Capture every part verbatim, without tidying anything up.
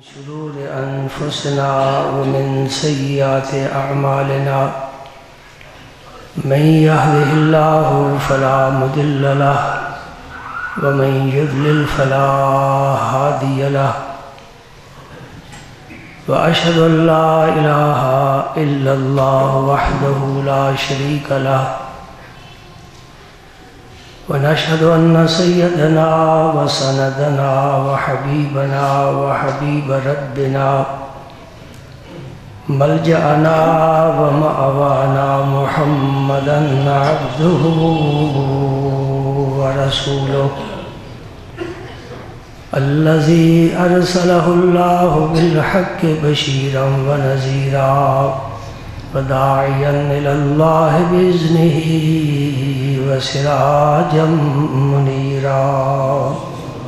شرور أنفسنا ومن سيئات أعمالنا من يهده الله فلا مضل له ومن يضلل فلا هادي له وأشهد أن لا إله إلا الله وحده لا شريك له ونشهد أن سيدنا وسندنا وحبيبنا وحبيب ربنا ملجأنا ومأوانا محمدا عبده ورسوله الذي أرسله الله بالحق بشيرا ونذيرا وداعيا إلى الله بإذنه وسراجا منيرا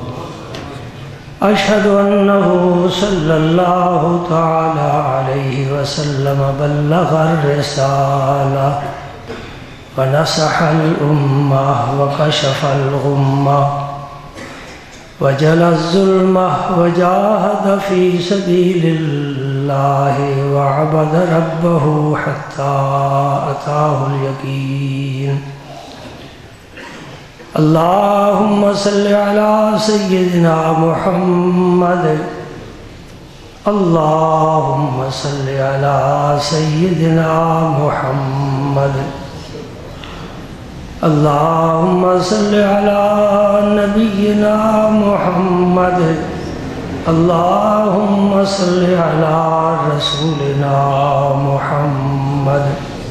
أشهد أنه صلى الله تعالى عليه وسلم بلغ الرسالة ونصح الأمة وكشف الغمة وجلى الظلمة وجاهد في سبيل الله وعبد ربه حتى أتاه اليقين اللهم صل على سيدنا محمد اللهم صل على سيدنا محمد اللهم صل على نبينا محمد اللهم صل على رسولنا محمد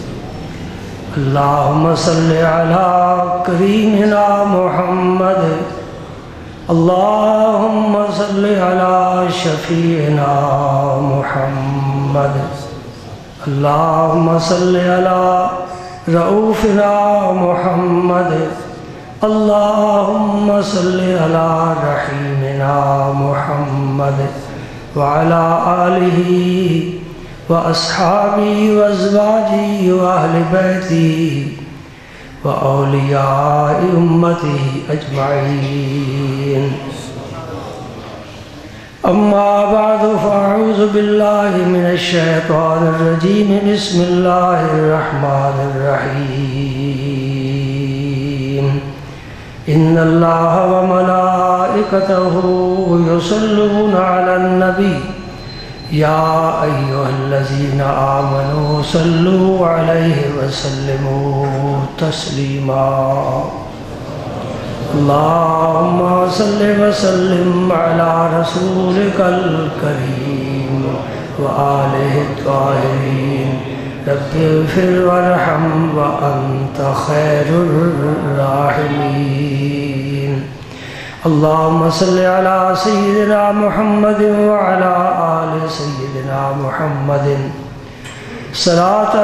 اللهم صل على كريمنا محمد اللهم صل على شفيعنا محمد اللهم صل على رؤوفنا محمد اللهم صل على رحيمنا محمد وعلى آله وأصحابه وأزواجه وأهل بيته وأولياء أمته أجمعين أما بعد فأعوذ بالله من الشيطان الرجيم بسم الله الرحمن الرحيم إن الله وملائكته يصلون على النبي يا أيها الذين آمنوا صلوا عليه وسلموا تسليما اللهم صل وسلم على رسولك الكريم وآله الطاهرين رب اغفر وارحم وأنت خير الراحمين اللهم صل على سيدنا محمد وعلى آل سيدنا محمد صلاة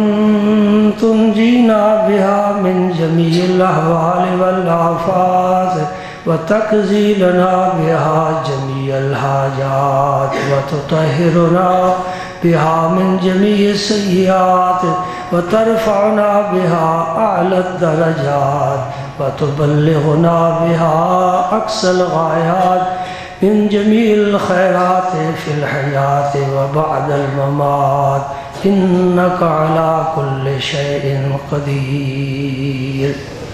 تنجينا بها من جميع الأهوال والآفات وتقضي لنا بها جميع الحاجات وتطهرنا بها من جميع السيئات وترفعنا بها أعلى الدرجات وتبلغنا بها أقصى الغايات من جميع الخيرات في الحياة وبعد الممات إنك على كل شيء قدير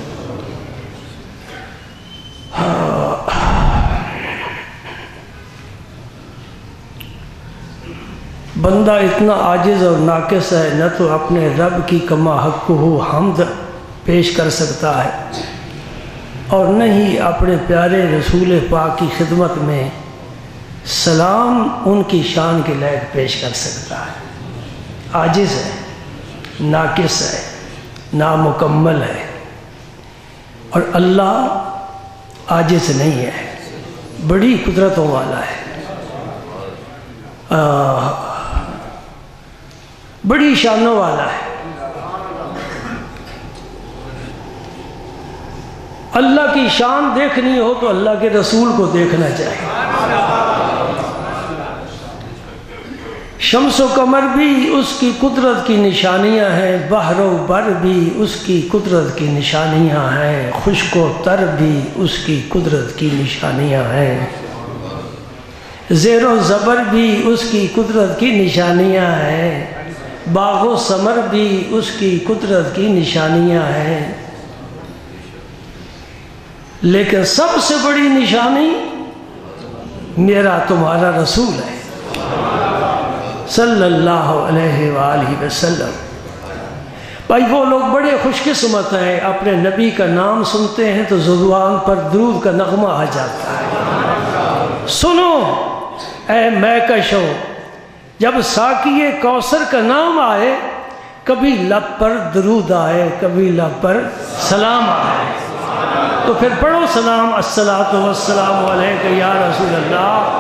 بندہ اتنا عاجز اور ناقص ہے نہ تو اپنے رب کی کما حقہ حمد پیش کر سکتا ہے اور نہ ہی اپنے پیارے رسول پاک کی خدمت میں سلام ان کی شان کے لائق پیش کر سکتا ہے عاجز ہے ناقص ہے نامکمل ہے اور اللہ عاجز نہیں ہے بڑی قدرتوں والا ہے بڑی شانوں والا ہے اللہ کی شان دیکھنی ہو تو اللہ کے رسول کو دیکھنا چاہیے شمس و قمر بھی اس کی قدرت کی نشانیاں ہیں بحر و بر بھی اس کی قدرت کی نشانیاں ہیں خشک و تر بھی اس کی قدرت کی نشانیاں ہیں زیر و زبر بھی اس کی قدرت کی نشانیاں ہیں، باغ و ثمر بھی اس کی قدرت کی نشانیاں ہیں، لیکن سب سے بڑی نشانی میرا تمہارا رسول ہے صلی اللہ علیہ وآلہ وسلم۔ بھائی وہ لوگ بڑے خوش قسمت ہیں، اپنے نبی کا نام سنتے ہیں تو زبان پر درود کا نغمہ آ جاتا ہے۔ سنو اے مہکشو، جب ساقی کوثر کا نام آئے، کبھی لب پر درود آئے، کبھی لب پر سلام آئے، تو پھر پڑھو سلام، الصلاۃ والسلام علیک یا رسول اللہ۔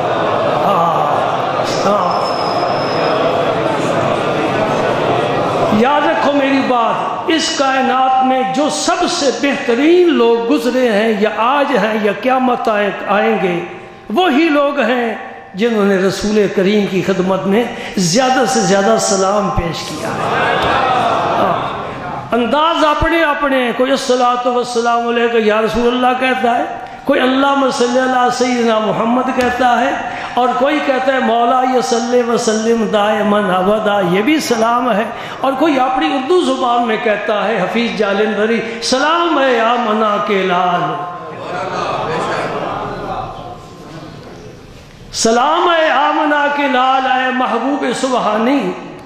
یاد رکھو میری بات، اس کائنات میں جو سب سے بہترین لوگ گزرے ہیں یا آج ہیں یا قیامت آئیں گے، وہی لوگ ہیں جنہوں نے رسول کریم کی خدمت میں زیادہ سے زیادہ سلام پیش کیا ہے۔ انداز اپنے اپنے ہیں، کوئی الصلاۃ والسلام علیک یا رسول اللہ کہتا ہے، کوئی اللہم صلی اللہ سیدنا محمد کہتا ہے، اور کوئی کہتا ہے مولا یصلی وسلم دائماً ابدا، یہ بھی سلام ہے، اور کوئی اپنی اردو زبان میں کہتا ہے، حفیظ جالندھری، سلام ہے آمنہ کے لال، سلام ہے آمنہ کے لال، اے محبوب سبحانی،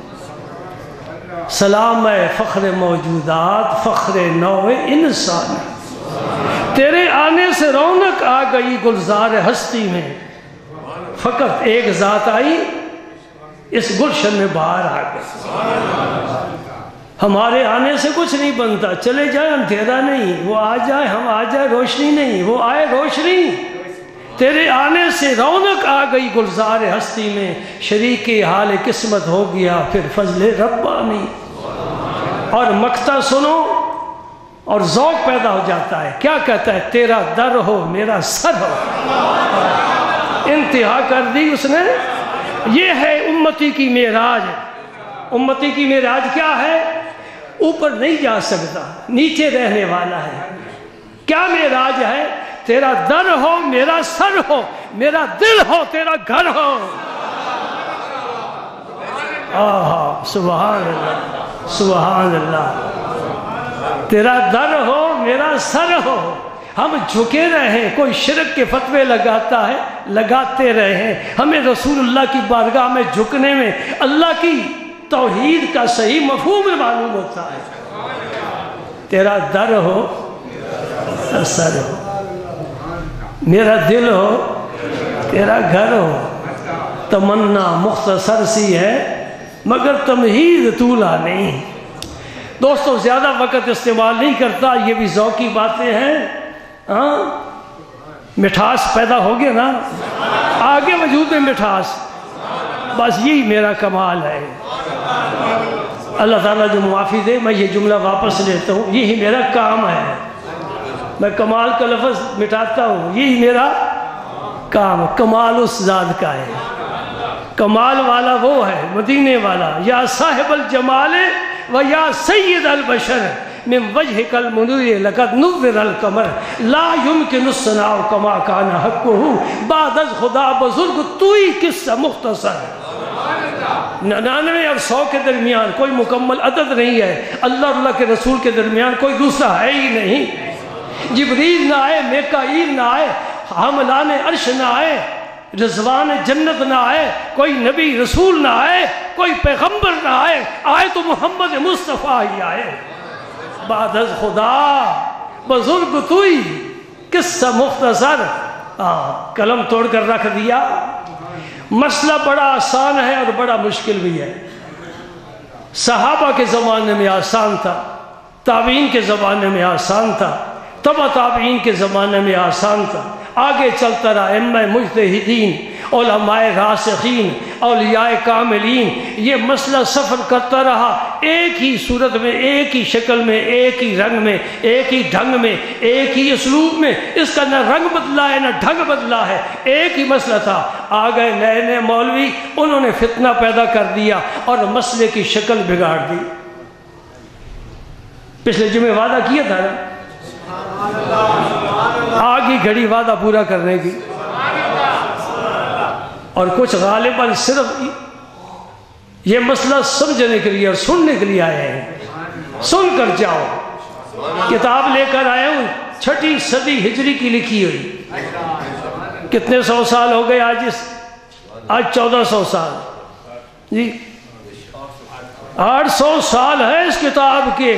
سلام ہے فخر موجودات، فخر نوع انسان، تیرے آنے سے رونق آ گئی گلزار ہستی میں، فقط ایک ذات آئی اس گلشن میں باہر آ گئی۔ ہمارے آنے سے کچھ نہیں بنتا، چلے جائیں اندھیرا نہیں، وہ آ جائے ہم آ جائے روشنی نہیں، وہ آئے روشنی، تیرے آنے سے رونق آ گئی گلزار ہستی میں، شریک حال قسمت ہو گیا پھر فضل ربانی۔ اور مقطع سنو اور ذوق پیدا ہو جاتا ہے، کیا کہتا ہے؟ تیرا در ہو میرا سر ہو، انتہا کر دی اس نے۔ یہ ہے امتی کی معراج۔ امتی کی معراج کیا ہے؟ اوپر نہیں جا سکتا، نیچے رہنے والا ہے۔ کیا معراج ہے؟ تیرا در ہو میرا سر ہو، میرا دل ہو تیرا گھر ہو۔ آہا سبحان اللہ سبحان اللہ، تیرا در ہو میرا سر ہو، ہم جھکے رہیں، کوئی شرک کے فتوے لگاتا ہے لگاتے رہیں، ہمیں رسول اللہ کی بارگاہ میں جھکنے میں اللہ کی توحید کا صحیح مفہوم معلوم ہوتا ہے۔ تیرا در ہو میرا سر ہو، میرا دل ہو تیرا گھر ہو۔ تمنا مختصر سی ہے مگر تمہید طولہ نہیں۔ دوستو زیادہ وقت استعمال نہیں کرتا، یہ بھی ذوقی باتیں ہیں، ہاں مٹھاس پیدا ہو گیا نا، آگے وجود میں مٹھاس، بس یہی میرا کمال ہے۔ اللہ تعالیٰ جو معافی دے، میں یہ جملہ واپس لیتا ہوں، یہی میرا کام ہے۔ میں کمال کا لفظ مٹاتا ہوں، یہی میرا کام، کمال اس ذات کا ہے۔ کمال والا وہ ہے مدینے والا، یا صاحب الجمال و یا سید البشر من وجهك المنیر لقد نور القمر لا يمكن الثناء كما كان حقه بعد از خدا بزرگ توئی قصہ مختصر۔ ننانوے اور سو کے درمیان کوئی مکمل عدد نہیں ہے، اللہ اور اللہ کے رسول کے درمیان کوئی دوسرا ہے ہی نہیں۔ جبریل نہ آئے، میکائیل نہ آئے، حاملان عرش نہ آئے، رضوان جنت نہ آئے، کوئی نبی رسول نہ آئے، کوئی پیغمبر نہ آئے، آئے تو محمد مصطفیٰ ہی آئے۔ بعد از خدا بزرگ توئی قصہ مختصر، قلم توڑ کر رکھ دیا۔ مسئلہ بڑا آسان ہے اور بڑا مشکل بھی ہے۔ صحابہ کے زمانے میں آسان تھا، تابعین کے زمانے میں آسان تھا، تبع تابعین کے زمانے میں آسان تھا، آگے چلتا رہا ائمہ مجتہدین، علماء راسخین، اولیاء کاملین، یہ مسئلہ سفر کرتا رہا، ایک ہی صورت میں، ایک ہی شکل میں، ایک ہی رنگ میں، ایک ہی ڈھنگ میں، ایک ہی اسلوب میں، اس کا نہ رنگ بدلا ہے نہ ڈھنگ بدلا ہے، ایک ہی مسئلہ تھا۔ آ گئے نئے نئے مولوی، انہوں نے فتنہ پیدا کر دیا اور مسئلے کی شکل بگاڑ دی۔ پچھلے جمعے وعدہ کیا تھا نا، آگے گھڑی وعدہ پورا کرنے کی۔ اور کچھ غالباً صرف یہ مسئلہ سمجھنے کے لیے اور سننے کے لیے آئے ہیں، سن کر جاؤ۔ کتاب لے کر آیا ہوں، چھٹی صدی ہجری کی لکھی ہوئی، کتنے سو سال ہو گئے آج اس آج چودہ سو سال جی آٹھ سو سال ہے اس کتاب کے۔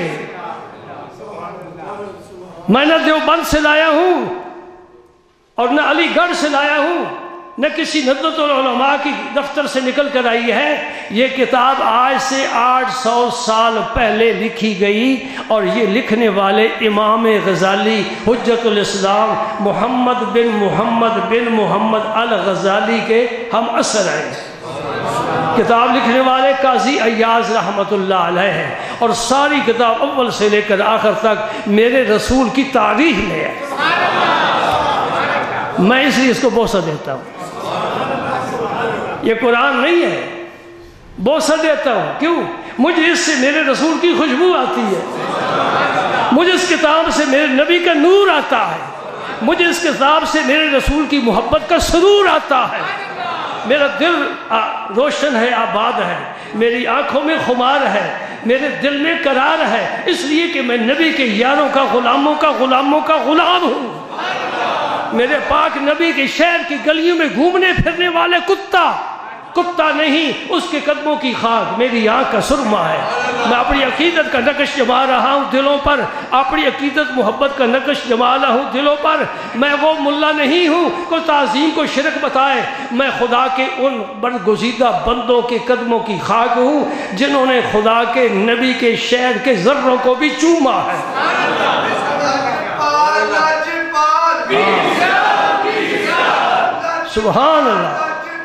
میں نہ دیوبند سے لایا ہوں اور نہ علی گڑھ سے لایا ہوں، نہ کسی ندوۃ العلماء کی دفتر سے نکل کر آئی ہے۔ یہ کتاب آج سے آٹھ سو سال پہلے لکھی گئی، اور یہ لکھنے والے امام غزالی حجت الاسلام محمد بن محمد بن محمد الغزالی کے ہم اثر ہیں۔ کتاب لکھنے والے قاضی ایاز رحمت اللہ علیہ ہیں، اور ساری کتاب اول سے لے کر آخر تک میرے رسول کی تعریف میں ہے۔ میں اس لیے اس کو بوسہ دیتا ہوں، یہ قرآن نہیں ہے، بوسہ دیتا ہوں۔ کیوں؟ مجھے اس سے میرے رسول کی خوشبو آتی ہے، مجھے اس کتاب سے میرے نبی کا نور آتا ہے، مجھے اس کتاب سے میرے رسول کی محبت کا سرور آتا ہے۔ میرا دل روشن ہے، آباد ہے، میری آنکھوں میں خمار ہے، میرے دل میں قرار ہے، اس لیے کہ میں نبی کے یاروں کا غلاموں کا غلاموں کا غلام ہوں۔ میرے پاک نبی کے شہر کی گلیوں میں گھومنے پھرنے والے کتا کتا نہیں، اس کے قدموں کی خاک میری آنکھ کا سرما ہے۔ میں اپنی عقیدت کا نقش جما رہا ہوں دلوں پر، اپنی عقیدت محبت کا نقش جما رہا ہوں دلوں پر۔ میں وہ ملا نہیں ہوں کوئی تعظیم کو شرک بتائے، میں خدا کے ان برگزیدہ بندوں کے قدموں کی خاک ہوں جنہوں نے خدا کے نبی کے شہر کے ذروں کو بھی چوما ہے۔ سبحان اللہ۔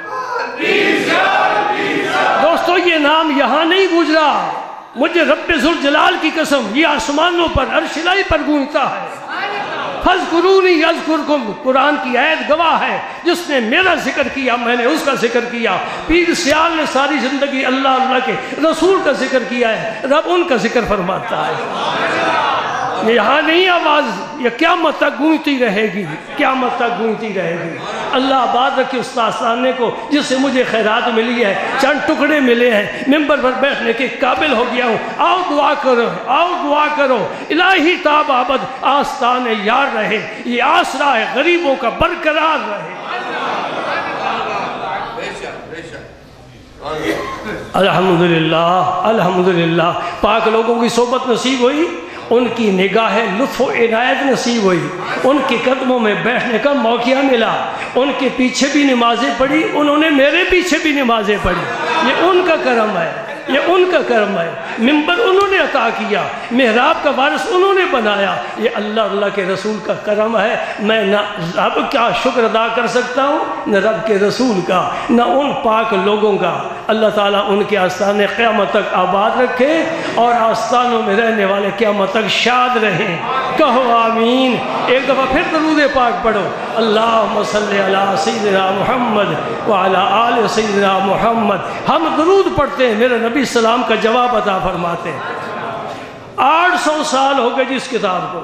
دوستو یہ نام یہاں نہیں گزرا، مجھے رب ذوالجلال کی قسم یہ آسمانوں پر عرش الہی پر گونجتا ہے۔ فَاذْكُرُونِي يَذْكُرْكُمْ، قرآن کی آیت گواہ ہے، جس نے میرا ذکر کیا میں نے اس کا ذکر کیا۔ پیر سیال نے ساری زندگی اللہ اللہ کے رسول کا ذکر کیا ہے، رب ان کا ذکر فرماتا ہے۔ یہ یہاں نہیں آواز، یہ قیامت تک گونجتی رہے گی، قیامت تک گونجتی رہے گی۔ اللہ آباد رکھے استاد ثانے کو، جس سے مجھے خیرات ملی ہے، چند ٹکڑے ملے ہیں، ممبر پر بیٹھنے کے قابل ہو گیا ہوں۔ آؤ دعا کرو، آؤ دعا کرو، الہی تاب آبد آستان یار رہے، یہ آسرا ہے غریبوں کا برقرار رہے۔ الحمدللہ الحمدللہ، پاک لوگوں کی صحبت نصیب ہوئی، ان کی نگاہ لطف و عنایت نصیب ہوئی، ان کے قدموں میں بیٹھنے کا موقع ملا، ان کے پیچھے بھی نمازیں پڑھی، انہوں نے میرے پیچھے بھی نمازیں پڑھی۔ یہ ان کا کرم ہے، یہ ان کا کرم ہے۔ ممبر انہوں نے عطا کیا، محراب کا وارث انہوں نے بنایا، یہ اللہ اللہ کے رسول کا کرم ہے۔ میں نہ رب کا شکر ادا کر سکتا ہوں، نہ رب کے رسول کا، نہ ان پاک لوگوں کا۔ اللہ تعالیٰ ان کے آستانے قیامت تک آباد رکھے، اور آستانوں میں رہنے والے قیامت تک شاد رہیں۔ کہو آمین۔ ایک دفعہ پھر درود پاک پڑھو، اللہم صلی علی سیدنا محمد وعلی آل سیدنا محمد۔ ہم درود پڑھتے ہیں، میرے نبی السلام کا جواب عطا فرماتے ہیں۔ آٹھ سو سال ہو گئے جس کتاب کو،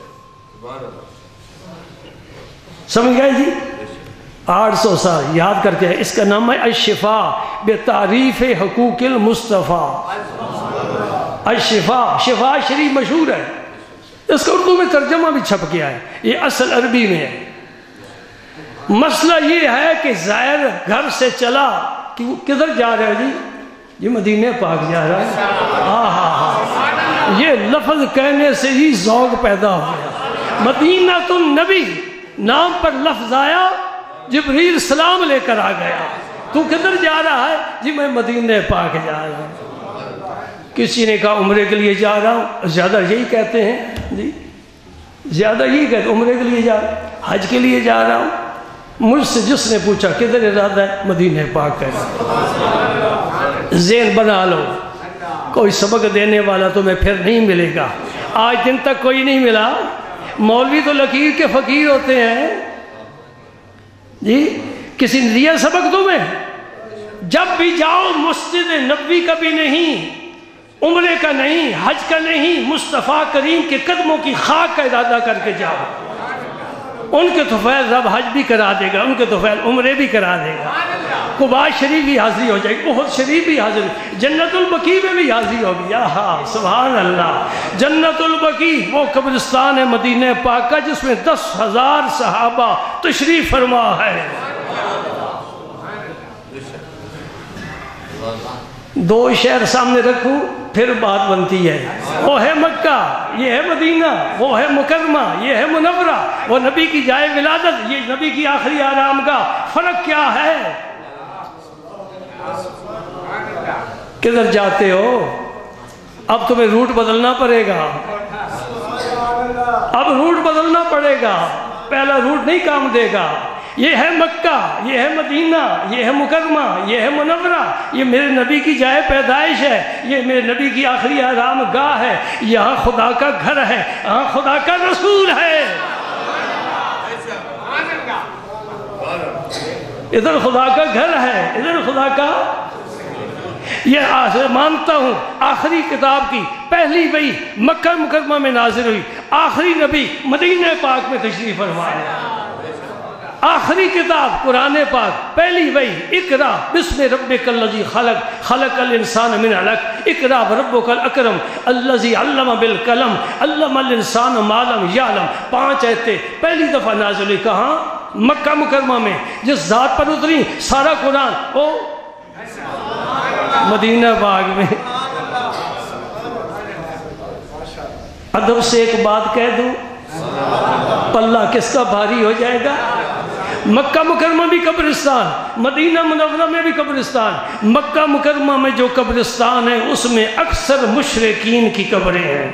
سمجھ گئے جی؟ آٹھ سو سال یاد کرتے ہیں۔ اس کا نام ہے الشفا بتعریف حقوق المصطفیٰ۔ الشفا، شفا شریف مشہور ہے، اس کا اردو میں ترجمہ بھی چھپ گیا ہے، یہ اصل عربی میں ہے۔ مسئلہ یہ ہے کہ زائر گھر سے چلا کہ وہ کدھر جا رہا ہے جی؟ یہ مدینہ پاک جا رہا ہے۔ ہاں ہاں ہاں، یہ لفظ کہنے سے ہی ذوق پیدا ہو گیا۔ مدینہ النبی نام پر لفظ آیا، جبریل سلام لے کر آ گیا۔ تو کدھر جا رہا ہے جی؟ میں مدینہ پاک جا رہا ہوں۔ کسی نے کہا عمرے کے لیے جا رہا ہوں، زیادہ یہی کہتے ہیں جی، زیادہ یہی کہتے ہیں عمرے کے لیے جا رہا ہوں، حج کے لیے جا رہا ہوں۔ مجھ سے جس نے پوچھا کدھر ارادہ ہے، مدینہ پاک کا ذہن بنا لو، کوئی سبق دینے والا تمہیں پھر نہیں ملے گا۔ آج دن تک کوئی نہیں ملا۔ مولوی تو لکیر کے فقیر ہوتے ہیں جی، کسی نے دیا سبق تمہیں؟ جب بھی جاؤ مسجد نبوی کا بھی نہیں، عمرے کا نہیں، حج کا نہیں، مصطفیٰ کریم کے قدموں کی خاک کا ارادہ کر کے جاؤ۔ ان کے طفیل رب حج بھی کرا دے گا، ان کے طفیل عمرے بھی کرا دے گا، قباء شریف بھی حاضری ہو جائے گی، احد شریف بھی حاضری، جنت البقیع میں بھی حاضری ہوگی۔ یا ہاں سبحان اللہ، جنت البقیع وہ قبرستان ہے مدینہ پاک کا جس میں دس ہزار صحابہ تشریف فرما ہے۔ دو شہر سامنے رکھوں پھر بات بنتی ہے، وہ ہے مکہ، یہ ہے مدینہ، وہ ہے مکرمہ، یہ ہے منورہ، وہ نبی کی جائے ولادت، یہ نبی کی آخری آرام گاہ۔ فرق کیا ہے؟ کدھر جاتے ہو؟ اب تمہیں روٹ بدلنا پڑے گا، اب روٹ بدلنا پڑے گا، پہلا روٹ نہیں کام دے گا۔ یہ ہے مکہ، یہ ہے مدینہ، یہ ہے مکرمہ، یہ ہے منورہ، یہ میرے نبی کی جائے پیدائش ہے، یہ میرے نبی کی آخری آرام گاہ ہے، یہاں خدا کا گھر ہے، یہاں خدا کا رسول ہے، ادھر خدا کا گھر ہے، ادھر خدا کا۔ یہ مانتا ہوں آخری کتاب کی پہلی وحی مکہ مکرمہ میں نازل ہوئی، آخری نبی مدینہ پاک میں تشریف فرما ہے، آخری کتاب قرآن پاک، پہلی وحی اقرا بسم ربک الذی خلق خلق الانسان من علق اقرا وربک الاکرم الذی علم بالقلم علم الانسان ما لم یعلم۔ پانچ آیتیں پہلی دفعہ نازل ہوئی، کہاں؟ مکہ مکرمہ میں۔ جس ذات پر اتری سارا قرآن وہ مدینہ پاک میں۔ ادب سے ایک بات کہہ دوں، پلہ کس کا بھاری ہو جائے گا؟ مکہ مکرمہ بھی قبرستان، مدینہ منورہ میں بھی قبرستان۔ مکہ مکرمہ میں جو قبرستان ہے اس میں اکثر مشرکین کی قبریں ہیں،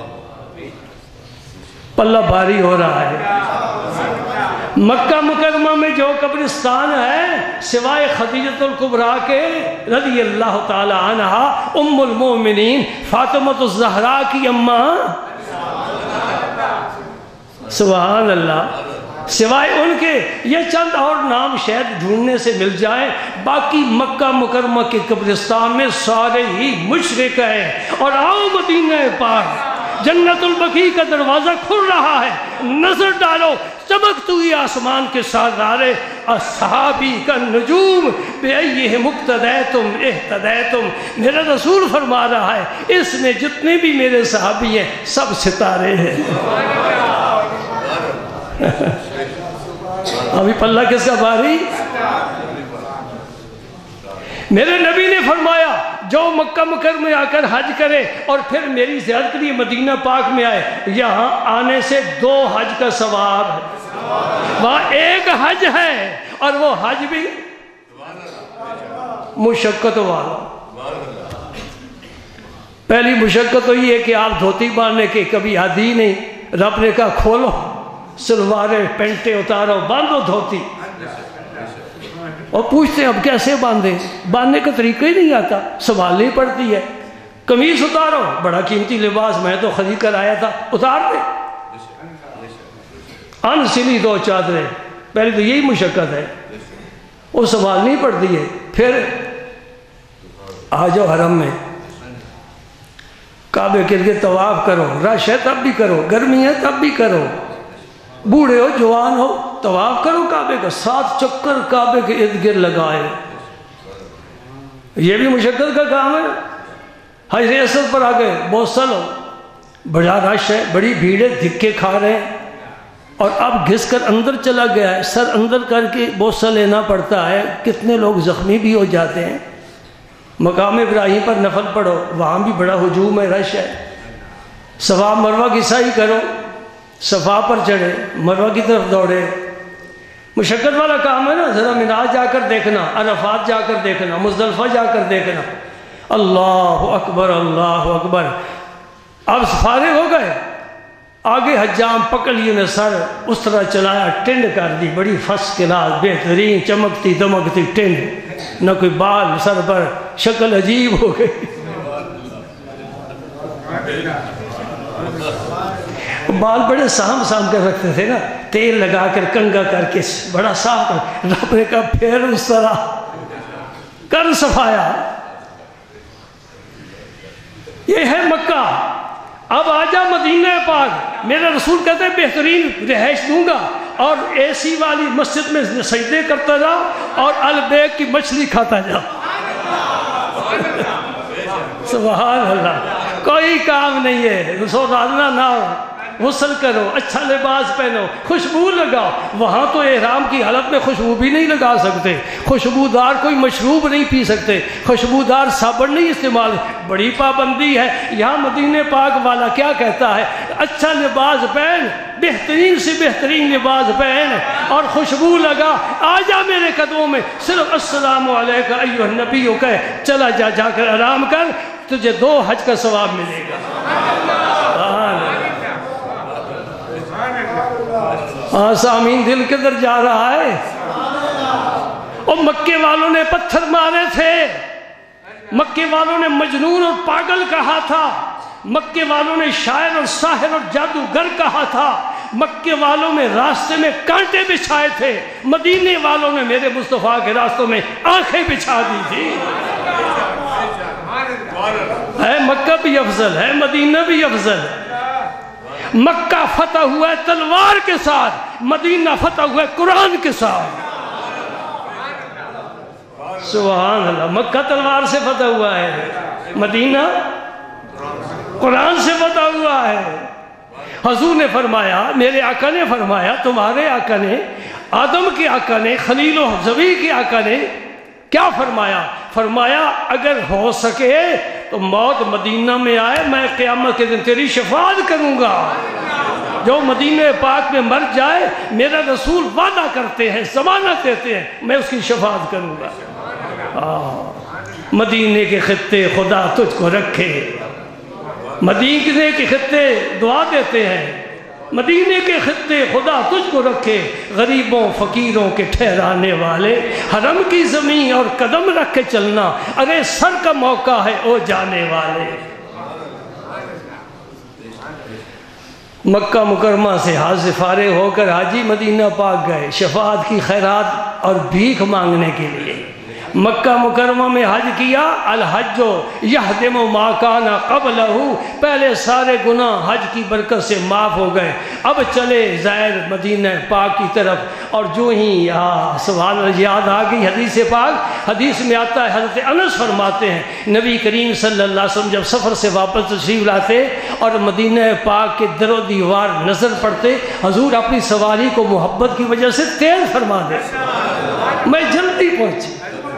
پلہ بھاری ہو رہا ہے۔ مکہ مکرمہ میں جو قبرستان ہے سوائے خدیجہ الکبریٰ کے رضی اللہ تعالی عنہ ام المومنین فاطمہ الزہرا کی اماں، سبحان اللہ، سوائے ان کے یہ چند اور نام شاید ڈھونڈنے سے مل جائے، باقی مکہ مکرمہ کے قبرستان میں سارے ہی مشرک ہیں۔ اور آؤ مدینہ پاک، جنت البقیع کا دروازہ کھل رہا ہے، نظر ڈالو، چمکتی ہوئی آسمان کے ستارے، اصحابی کا نجوم بِأَيِّهِمْ اقْتَدَيْتُمْ اهْتَدَيْتُمْ۔ میرا رسول فرما رہا ہے اس میں جتنے بھی میرے صحابی ہیں سب ستارے ہیں۔ ابھی پلہ کس کا بھاری؟ میرے نبی نے فرمایا جو مکہ مکرمہ میں آ کر حج کرے اور پھر میری زیارت کے لیے مدینہ پاک میں آئے، یہاں آنے سے دو حج کا ثواب ہے، وہاں ایک حج ہے اور وہ حج بھی مشقت والا۔ پہلی مشقت تو یہ ہے کہ آپ دھوتی باندھنے کے کبھی عادی نہیں، رب نے کہا کھولو سلواریں پینٹیں اتارو، باندھو دھوتی، اور پوچھتے ہیں اب کیسے باندھیں؟ باندھنے کا طریقہ ہی نہیں آتا، سنبھالنی پڑتی ہے۔ قمیص اتارو، بڑا قیمتی لباس میں تو خرید کر آیا تھا، اتار دے، ان سلی دو چادریں، پہلے تو یہی مشقت ہے، وہ سنبھالنی پڑتی ہے۔ پھر آ جاؤ حرم میں، کعبے کے لیے طواف کرو، رش ہے تب بھی کرو، گرمی ہے تب بھی کرو، بوڑھے ہو جوان ہو طواف کرو کعبے کا، سات چکر کعبے کے ارد گرد لگائے، یہ بھی مشقت کا کام ہے۔ حجر اسود پر آ گئے، بوسل ہو، بڑا رش ہے، بڑی بھیڑ ہے، دھکے کھا رہے ہیں، اور اب گھس کر اندر چلا گیا ہے، سر اندر کر کے بوسہ لینا پڑتا ہے، کتنے لوگ زخمی بھی ہو جاتے ہیں۔ مقام ابراہیم پر نفل پڑھو، وہاں بھی بڑا ہجوم ہے، رش ہے۔ صفا مروہ کی سعی کرو، صفا پر چڑھے، مروہ کی طرف دوڑے، مشقت والا کام ہے نا۔ ذرا مینا جا کر دیکھنا، عرفات جا کر دیکھنا، مزدلفہ جا کر دیکھنا، اللہ اکبر اللہ اکبر۔ اب فارغ ہو گئے، آگے حجام پکڑ لیے نے سر اس طرح چلایا، ٹنڈ کر دی، بڑی فس کلاس بہترین چمکتی دمکتی ٹنڈ، نہ کوئی بال سر پر، شکل عجیب ہو گئی۔ بال بڑے سام سام کر رکھتے تھے نا، تیل لگا کر کنگا کر کے بڑا صاف کر، رب نے کہا پھر اس طرح کر صفایا۔ یہ ہے مکہ۔ اب آجا مدینہ پاک، میرا رسول کہتے ہیں بہترین رہائش دوں گا، اور اے سی والی مسجد میں سجدے کرتا جاؤ اور البیک کی مچھلی کھاتا جاؤ. سبحان اللہ. کوئی کام نہیں ہے. سودانا نہ ہو، غسل کرو، اچھا لباس پہنو، خوشبو لگاؤ. وہاں تو احرام کی حالت میں خوشبو بھی نہیں لگا سکتے، خوشبودار کوئی مشروب نہیں پی سکتے، خوشبودار صابن نہیں استعمال. بڑی پابندی ہے. یہاں مدینہ پاک والا کیا کہتا ہے؟ اچھا لباس پہن، بہترین سے بہترین لباس پہن اور خوشبو لگا. آ جا میرے قدموں میں، صرف السلام علیکم ایھا النبی کہہ چلا جا، جا کر آرام کر، تجھے دو حج کا ثواب ملے گا. ہاں سامین دل کدھر جا رہا ہے؟ اور مکے والوں نے پتھر مارے تھے، مکے والوں نے مجنون اور پاگل کہا تھا، مکے والوں نے شاعر اور ساحر اور جادوگر کہا تھا، مکے والوں نے راستے میں کانٹے بچھائے تھے، مدینے والوں نے میرے مصطفیٰ کے راستوں میں آنکھیں بچھا دی تھی. ہے مکہ بھی افضل ہے، مدینہ بھی افضل ہے. مکہ فتح ہوا ہے تلوار کے ساتھ، مدینہ فتح ہوا ہے قرآن کے ساتھ. سبحان اللہ. مکہ تلوار سے فتح ہوا ہے، مدینہ قرآن سے فتح ہوا ہے. حضور نے فرمایا، میرے آقا نے فرمایا، تمہارے آقا نے، آدم کے آقا نے، خلیل و زبی کے آقا نے کیا فرمایا؟ فرمایا اگر ہو سکے تو موت مدینہ میں آئے، میں قیامت کے دن تیری شفاعت کروں گا. جو مدینہ پاک میں مر جائے، میرا رسول وعدہ کرتے ہیں، ضمانت دیتے ہیں، میں اس کی شفاعت کروں گا. مدینے کے خطے خدا تجھ کو رکھے. مدینے کے خطے دعا دیتے ہیں، مدینے کے خطے خدا تجھ کو رکھے، غریبوں فقیروں کے ٹھہرانے والے، حرم کی زمین اور قدم رکھ کے چلنا، ارے سر کا موقع ہے او جانے والے. مکہ مکرمہ سے حج سے فارغ ہو کر حاجی مدینہ پاک گئے شفاعت کی خیرات اور بھیک مانگنے کے لیے. مکہ مکرمہ میں حج کیا. الحج یہدم ما کان قبلہ، پہلے سارے گناہ حج کی برکت سے معاف ہو گئے. اب چلے زائر مدینہ پاک کی طرف، اور جو ہی یہاں سبحان اللہ یاد آ گئی حدیث پاک. حدیث میں آتا ہے، حضرت انس فرماتے ہیں نبی کریم صلی اللہ علیہ وسلم جب سفر سے واپس تشریف لاتے اور مدینہ پاک کے در و دیوار نظر پڑتے، حضور اپنی سواری کو محبت کی وجہ سے تیز فرما دے، میں جلدی پہنچی.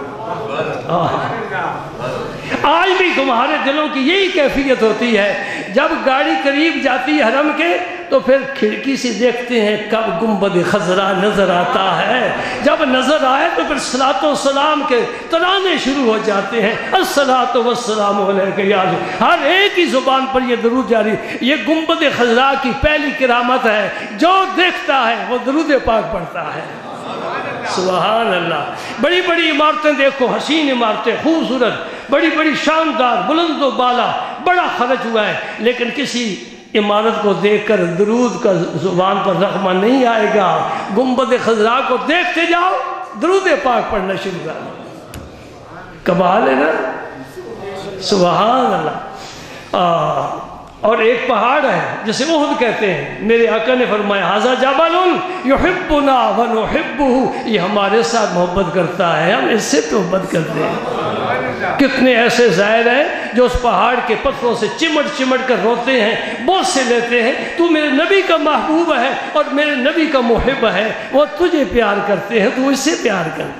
آج بھی تمہارے دلوں کی یہی کیفیت ہوتی ہے، جب گاڑی قریب جاتی ہے حرم کے تو پھر کھڑکی سے دیکھتے ہیں کب گنبد خضرا نظر آتا ہے. جب نظر آئے تو پھر صلاۃ و سلام کے ترانے شروع ہو جاتے ہیں، الصلاۃ والسلام علیک یا رسول. ہر ایک کی زبان پر یہ درود جاری. یہ گنبد خضرا کی پہلی کرامت ہے، جو دیکھتا ہے وہ درود پاک پڑھتا ہے. سبحان اللہ. بڑی بڑی عمارتیں دیکھو، حسین عمارتیں، خوبصورت، بڑی بڑی شاندار، بلند و بالا، بڑا خرچ ہوا ہے، لیکن کسی عمارت کو دیکھ کر درود کا زبان پر رقمہ نہیں آئے گا. گنبد خضرا کو دیکھتے جاؤ، درود پاک پڑھنا شروع کر دو. کمال ہے نا. سبحان اللہ. آہ اور ایک پہاڑ ہے جسے احد کہتے ہیں. میرے آقا نے فرمایا ھذا جبل یحبنا ونحبہ، یہ ہمارے ساتھ محبت کرتا ہے، ہم اس سے محبت کرتے ہیں. کتنے ایسے زائر ہیں جو اس پہاڑ کے پتھروں سے چمٹ چمٹ کر روتے ہیں، بوس سے لیتے ہیں. تو میرے نبی کا محبوب ہے اور میرے نبی کا محب ہے، وہ تجھے پیار کرتے ہیں، تو اس سے پیار کر.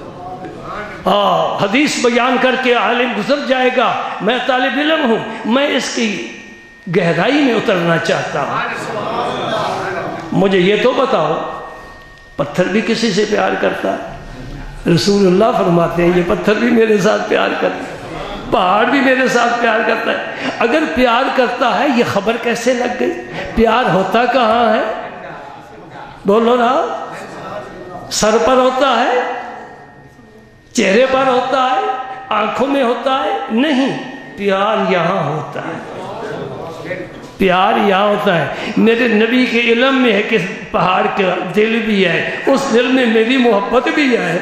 ہاں حدیث بیان کر کے عالم گزر جائے گا، میں طالب علم ہوں، میں اس کی گہرائی میں اترنا چاہتا ہوں. مجھے یہ تو بتاؤ، پتھر بھی کسی سے پیار کرتا ہے؟ رسول اللہ فرماتے ہیں یہ پتھر بھی میرے ساتھ پیار کرتا ہے، پہاڑ بھی میرے ساتھ پیار کرتا ہے. اگر پیار کرتا ہے یہ خبر کیسے لگ گئی؟ پیار ہوتا کہاں ہے؟ بولو نا. سر پر ہوتا ہے، چہرے پر ہوتا ہے، آنکھوں میں ہوتا ہے؟ نہیں، پیار یہاں ہوتا ہے. پیار یہاں ہوتا ہے. میرے نبی کے علم میں ہے کہ پہاڑ کا دل بھی ہے، اس دل میں میری محبت بھی ہے.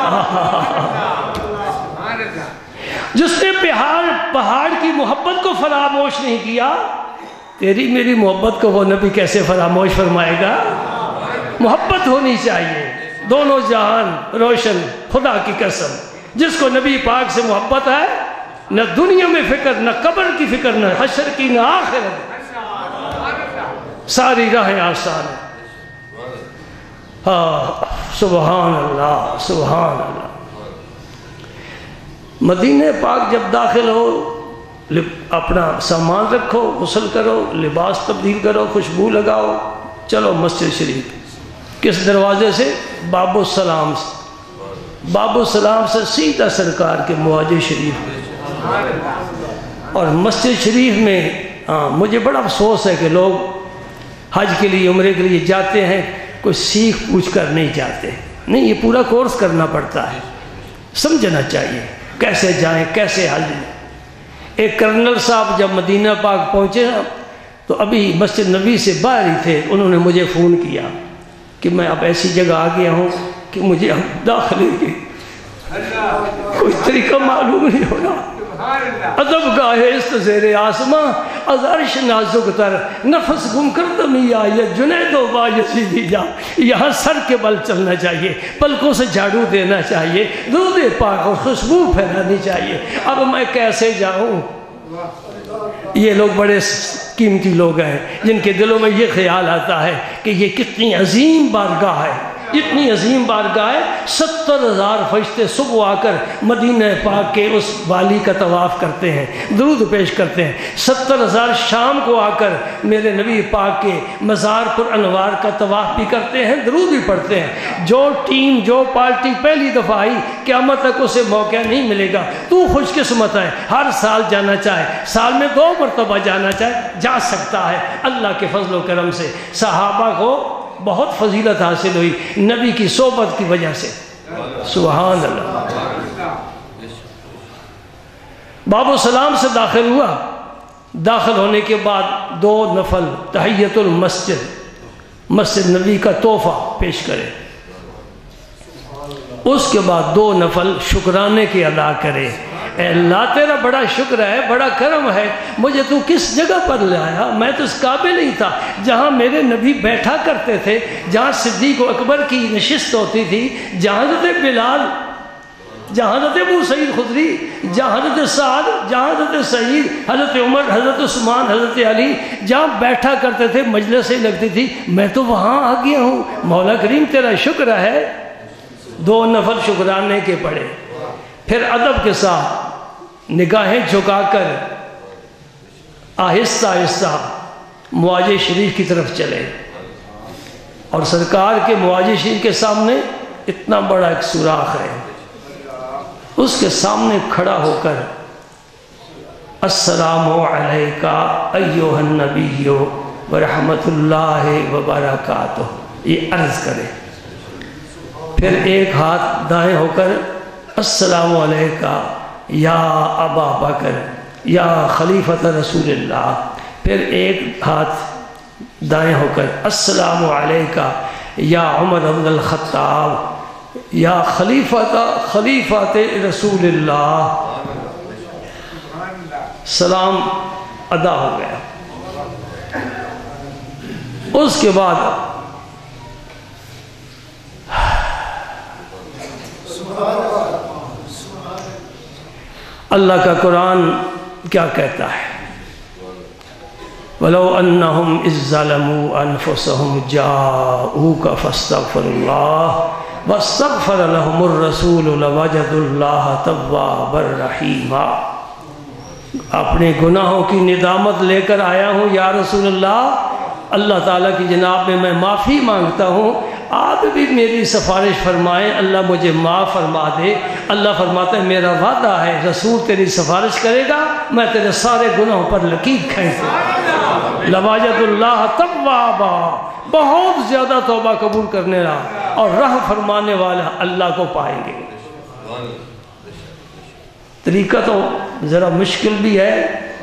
جس نے پہاڑ پہاڑ کی محبت کو فراموش نہیں کیا، تیری میری محبت کو وہ نبی کیسے فراموش فرمائے گا؟ محبت ہونی چاہیے، دونوں جہان روشن، خدا کی قسم جس کو نبی پاک سے محبت ہے نہ دنیا میں فکر، نہ قبر کی فکر، نہ حشر کی، نہ آخرت، ساری راہیں آسان ہیں۔ ہاں سبحان اللہ سبحان اللہ۔ مدینہ پاک جب داخل ہو اپنا سامان رکھو، غسل کرو، لباس تبدیل کرو، خوشبو لگاؤ، چلو مسجد شریف۔ کس دروازے سے؟ باب السلام سے۔ باب السلام سے سیدھا سرکار کے مواجہ شریف۔ اور مسجد شریف میں ہاں مجھے بڑا افسوس ہے کہ لوگ حج کے لیے عمرے کے لیے جاتے ہیں، کوئی سیکھ پوچھ کر نہیں جاتے۔ نہیں، یہ پورا کورس کرنا پڑتا ہے، سمجھنا چاہیے کیسے جائیں، کیسے حج لیں۔ ایک کرنل صاحب جب مدینہ پاک پہنچے تو ابھی مسجد نبی سے باہر ہی تھے، انہوں نے مجھے فون کیا کہ میں اب ایسی جگہ آ گیا ہوں کہ مجھے اب داخلے کی کوئی طریقہ معلوم نہیں ہونا۔ ادب گاہے است زیر آسماں از عرش نازک تر، نفس گم کردم یا جنید و با یزیدی جا۔ یہاں سر کے بل چلنا چاہیے، پلکوں سے جھاڑو دینا چاہیے، درود پاک اور خوشبو پھیلانی چاہیے۔ اب میں کیسے جاؤں؟ یہ لوگ بڑے قیمتی لوگ ہیں جن کے دلوں میں یہ خیال آتا ہے کہ یہ کتنی عظیم بارگاہ ہے، اتنی عظیم بارگاہ ہے۔ ستر ہزار فرشتے صبح آ کر مدینہ پاک کے اس والی کا طواف کرتے ہیں، درود پیش کرتے ہیں۔ ستر ہزار شام کو آ کر میرے نبی پاک کے مزار پر انوار کا طواف بھی کرتے ہیں، درود بھی پڑھتے ہیں۔ جو ٹیم، جو پارٹی پہلی دفعہ آئی، قیامت تک اسے موقع نہیں ملے گا۔ تو خوش قسمت ہے، ہر سال جانا چاہے، سال میں دو مرتبہ جانا چاہے، جا سکتا ہے اللہ کے فضل و کرم سے۔ صحابہ کو بہت فضیلت حاصل ہوئی نبی کی صحبت کی وجہ سے، سبحان اللہ۔ باب السلام سے داخل ہوا، داخل ہونے کے بعد دو نفل تحیت المسجد، مسجد نبی کا تحفہ پیش کرے، اس کے بعد دو نفل شکرانے کے ادا کرے۔ اے اللہ تیرا بڑا شکر ہے، بڑا کرم ہے، مجھے تو کس جگہ پر لایا؟ میں تو اس قابل نہیں تھا جہاں میرے نبی بیٹھا کرتے تھے، جہاں صدیق و اکبر کی نشست ہوتی تھی، جہاں حضرت بلال، جہاں حضرت ابو سعید خدری، جہاں حضرت سعد، جہاں حضرت سعید، حضرت عمر، حضرت عثمان، حضرت علی جہاں بیٹھا کرتے تھے، مجلسیں لگتی تھی، میں تو وہاں آ گیا ہوں۔ مولا کریم تیرا شکر ہے۔ دو نفل شکرانے کے پڑھے، پھر ادب کے ساتھ نگاہیں جھکا کر آہستہ آہستہ مواجہ شریف کی طرف چلے، اور سرکار کے مواجہ شریف کے سامنے اتنا بڑا ایک سوراخ ہے، اس کے سامنے کھڑا ہو کر السلام علیکہ ایھا النبی ورحمۃ اللہ وبرکاتہ یہ عرض کرے، پھر ایک ہاتھ دائیں ہو کر السلام علیکہ یا ابا بکر یا خلیفۃ رسول اللہ، پھر ایک ہاتھ دائیں ہو کر السلام علیکہ یا عمر بن الخطاب یا خلیفۃ خلیفۃ رسول اللہ۔ سلام ادا ہو گیا۔ اس کے بعد اللہ کا قرآن کیا کہتا ہے؟ وَلَوْ أَنَّهُمْ إِذْ ظَلَمُوا أَنفُسَهُمْ جَاءُوكَ فَاسْتَغْفَرُوا اللَّهَ وَاسْتَغْفَرَ لَهُمُ الرَّسُولُ لَوَجَدُوا اللَّهَ تَوَّابًا رَحِيمًا۔ اپنے گناہوں کی ندامت لے کر آیا ہوں یا رسول اللہ، اللہ تعالیٰ کی جناب میں میں معافی مانگتا ہوں، آپ بھی میری سفارش فرمائیں، اللہ مجھے معاف فرما دے۔ اللہ فرماتا ہے میرا وعدہ ہے رسول تیری سفارش کرے گا، میں تیرے سارے گناہوں پر لکیر کھینچ دوں گا۔ لواجد اللہ توابا، بہت زیادہ توبہ قبول کرنے والا اور رحم فرمانے والا اللہ کو پائیں گے۔ طریقہ تو ذرا مشکل بھی ہے،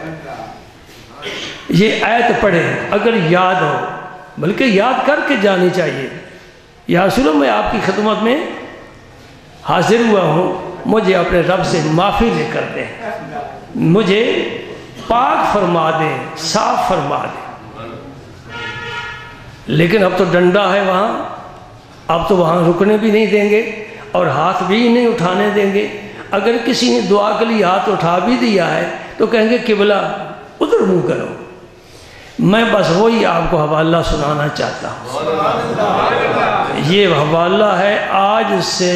یہ آیت پڑھے اگر یاد ہو، بلکہ یاد کر کے جانی چاہیے۔ یا رسول اللہ میں آپ کی خدمت میں حاضر ہوا ہوں، مجھے اپنے رب سے معافی لے کر دیں، مجھے پاک فرما دیں، صاف فرما دیں۔ لیکن اب تو ڈنڈا ہے وہاں، اب تو وہاں رکنے بھی نہیں دیں گے اور ہاتھ بھی نہیں اٹھانے دیں گے. اگر کسی نے دعا کے لیے ہاتھ اٹھا بھی دیا ہے تو کہیں گے قبلہ ادھر منہ کرو. میں بس وہی آپ کو حوالہ سنانا چاہتا ہوں. یہ حوالہ ہے آج سے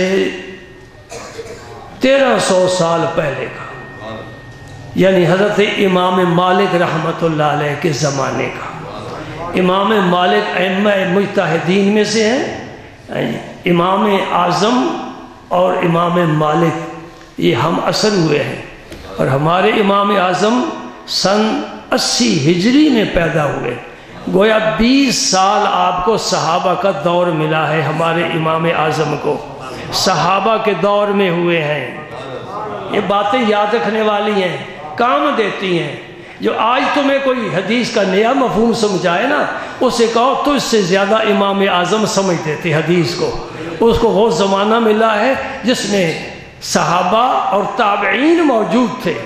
تیرہ سو سال پہلے کا، یعنی حضرت امام مالک رحمۃ اللہ علیہ کے زمانے کا. امام مالک ائمہ مجتہدین میں سے ہیں. امام اعظم اور امام مالک یہ ہم عصر ہوئے ہیں، اور ہمارے امام اعظم سن اسی ہجری میں پیدا ہوئے. گویا بیس سال آپ کو صحابہ کا دور ملا ہے. ہمارے امام اعظم کو صحابہ کے دور میں ہوئے ہیں. یہ باتیں یاد رکھنے والی ہیں، کام دیتی ہیں. جو آج تمہیں کوئی حدیث کا نیا مفہوم سمجھائے نا، اسے کہو تو اس سے زیادہ امام اعظم سمجھتے تھے حدیث کو. اس کو وہ زمانہ ملا ہے جس میں صحابہ اور تابعین موجود تھے.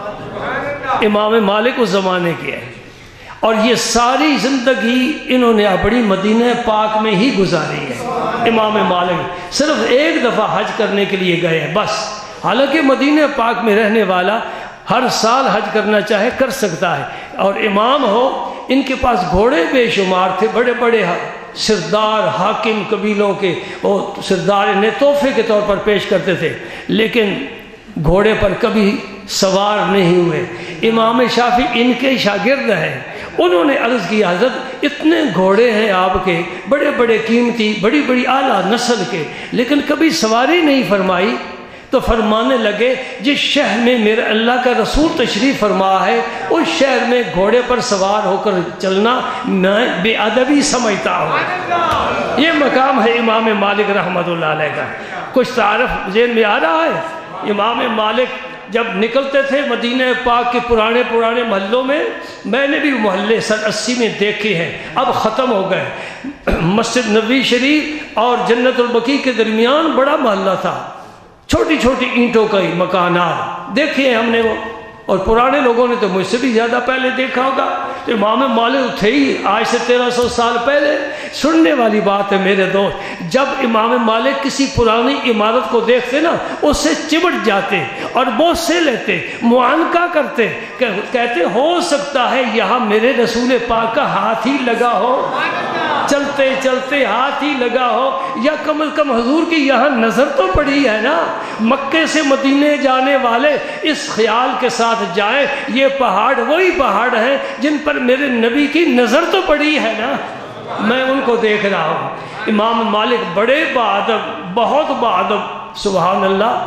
امام مالک اس زمانے کے ہیں، اور یہ ساری زندگی انہوں نے اپنی مدینہ پاک میں ہی گزاری ہے. امام مالک صرف ایک دفعہ حج کرنے کے لیے گئے ہیں بس. حالانکہ مدینہ پاک میں رہنے والا ہر سال حج کرنا چاہے کر سکتا ہے. اور امام ہو، ان کے پاس گھوڑے بے شمار تھے، بڑے بڑے سردار حاکم قبیلوں کے وہ سردار انہیں تحفے کے طور پر پیش کرتے تھے، لیکن گھوڑے پر کبھی سوار نہیں ہوئے. امام شافعی ان کے شاگرد ہیں. انہوں نے عرض کیا حضرت اتنے گھوڑے ہیں آپ کے، بڑے بڑے قیمتی، بڑی بڑی اعلیٰ نسل کے، لیکن کبھی سواری نہیں فرمائی. تو فرمانے لگے جس شہر میں میرے اللہ کا رسول تشریف فرما ہے اس شہر میں گھوڑے پر سوار ہو کر چلنا میں بے ادبی سمجھتا ہوں. یہ مقام ہے امام مالک رحمۃ اللہ علیہ کا. کچھ تعارف ذہن میں آ رہا ہے؟ امام مالک جب نکلتے تھے مدینہ پاک کے پرانے پرانے محلوں میں، میں نے بھی محلے سن اسی میں دیکھے ہیں، اب ختم ہو گئے. مسجد نبوی شریف اور جنت البقیع کے درمیان بڑا محلہ تھا، چھوٹی چھوٹی اینٹوں کا ہی مکانات دیکھے ہیں ہم نے وہ، اور پرانے لوگوں نے تو مجھ سے بھی زیادہ پہلے دیکھا ہوگا. تو امام مالک تھے ہی آج سے تیرہ سو سال پہلے. سننے والی بات ہے میرے دوست، جب امام مالک کسی پرانی عمارت کو دیکھتے نا اس سے چمٹ جاتے اور بوسے لیتے، معانقہ کرتے، کہتے ہو سکتا ہے یہاں میرے رسول پاک کا ہاتھ ہی لگا ہو، چلتے چلتے ہاتھ ہی لگا ہو، یا کم از کم حضور کی یہاں نظر تو پڑی ہے نا. مکے سے مدینے جانے والے اس خیال کے ساتھ جائیں یہ پہاڑ وہی پہاڑ ہیں جن پر میرے نبی کی نظر تو پڑی ہے نا، میں ان کو دیکھ رہا ہوں. امام مالک بڑے باادب، بہت باادب، سبحان اللہ.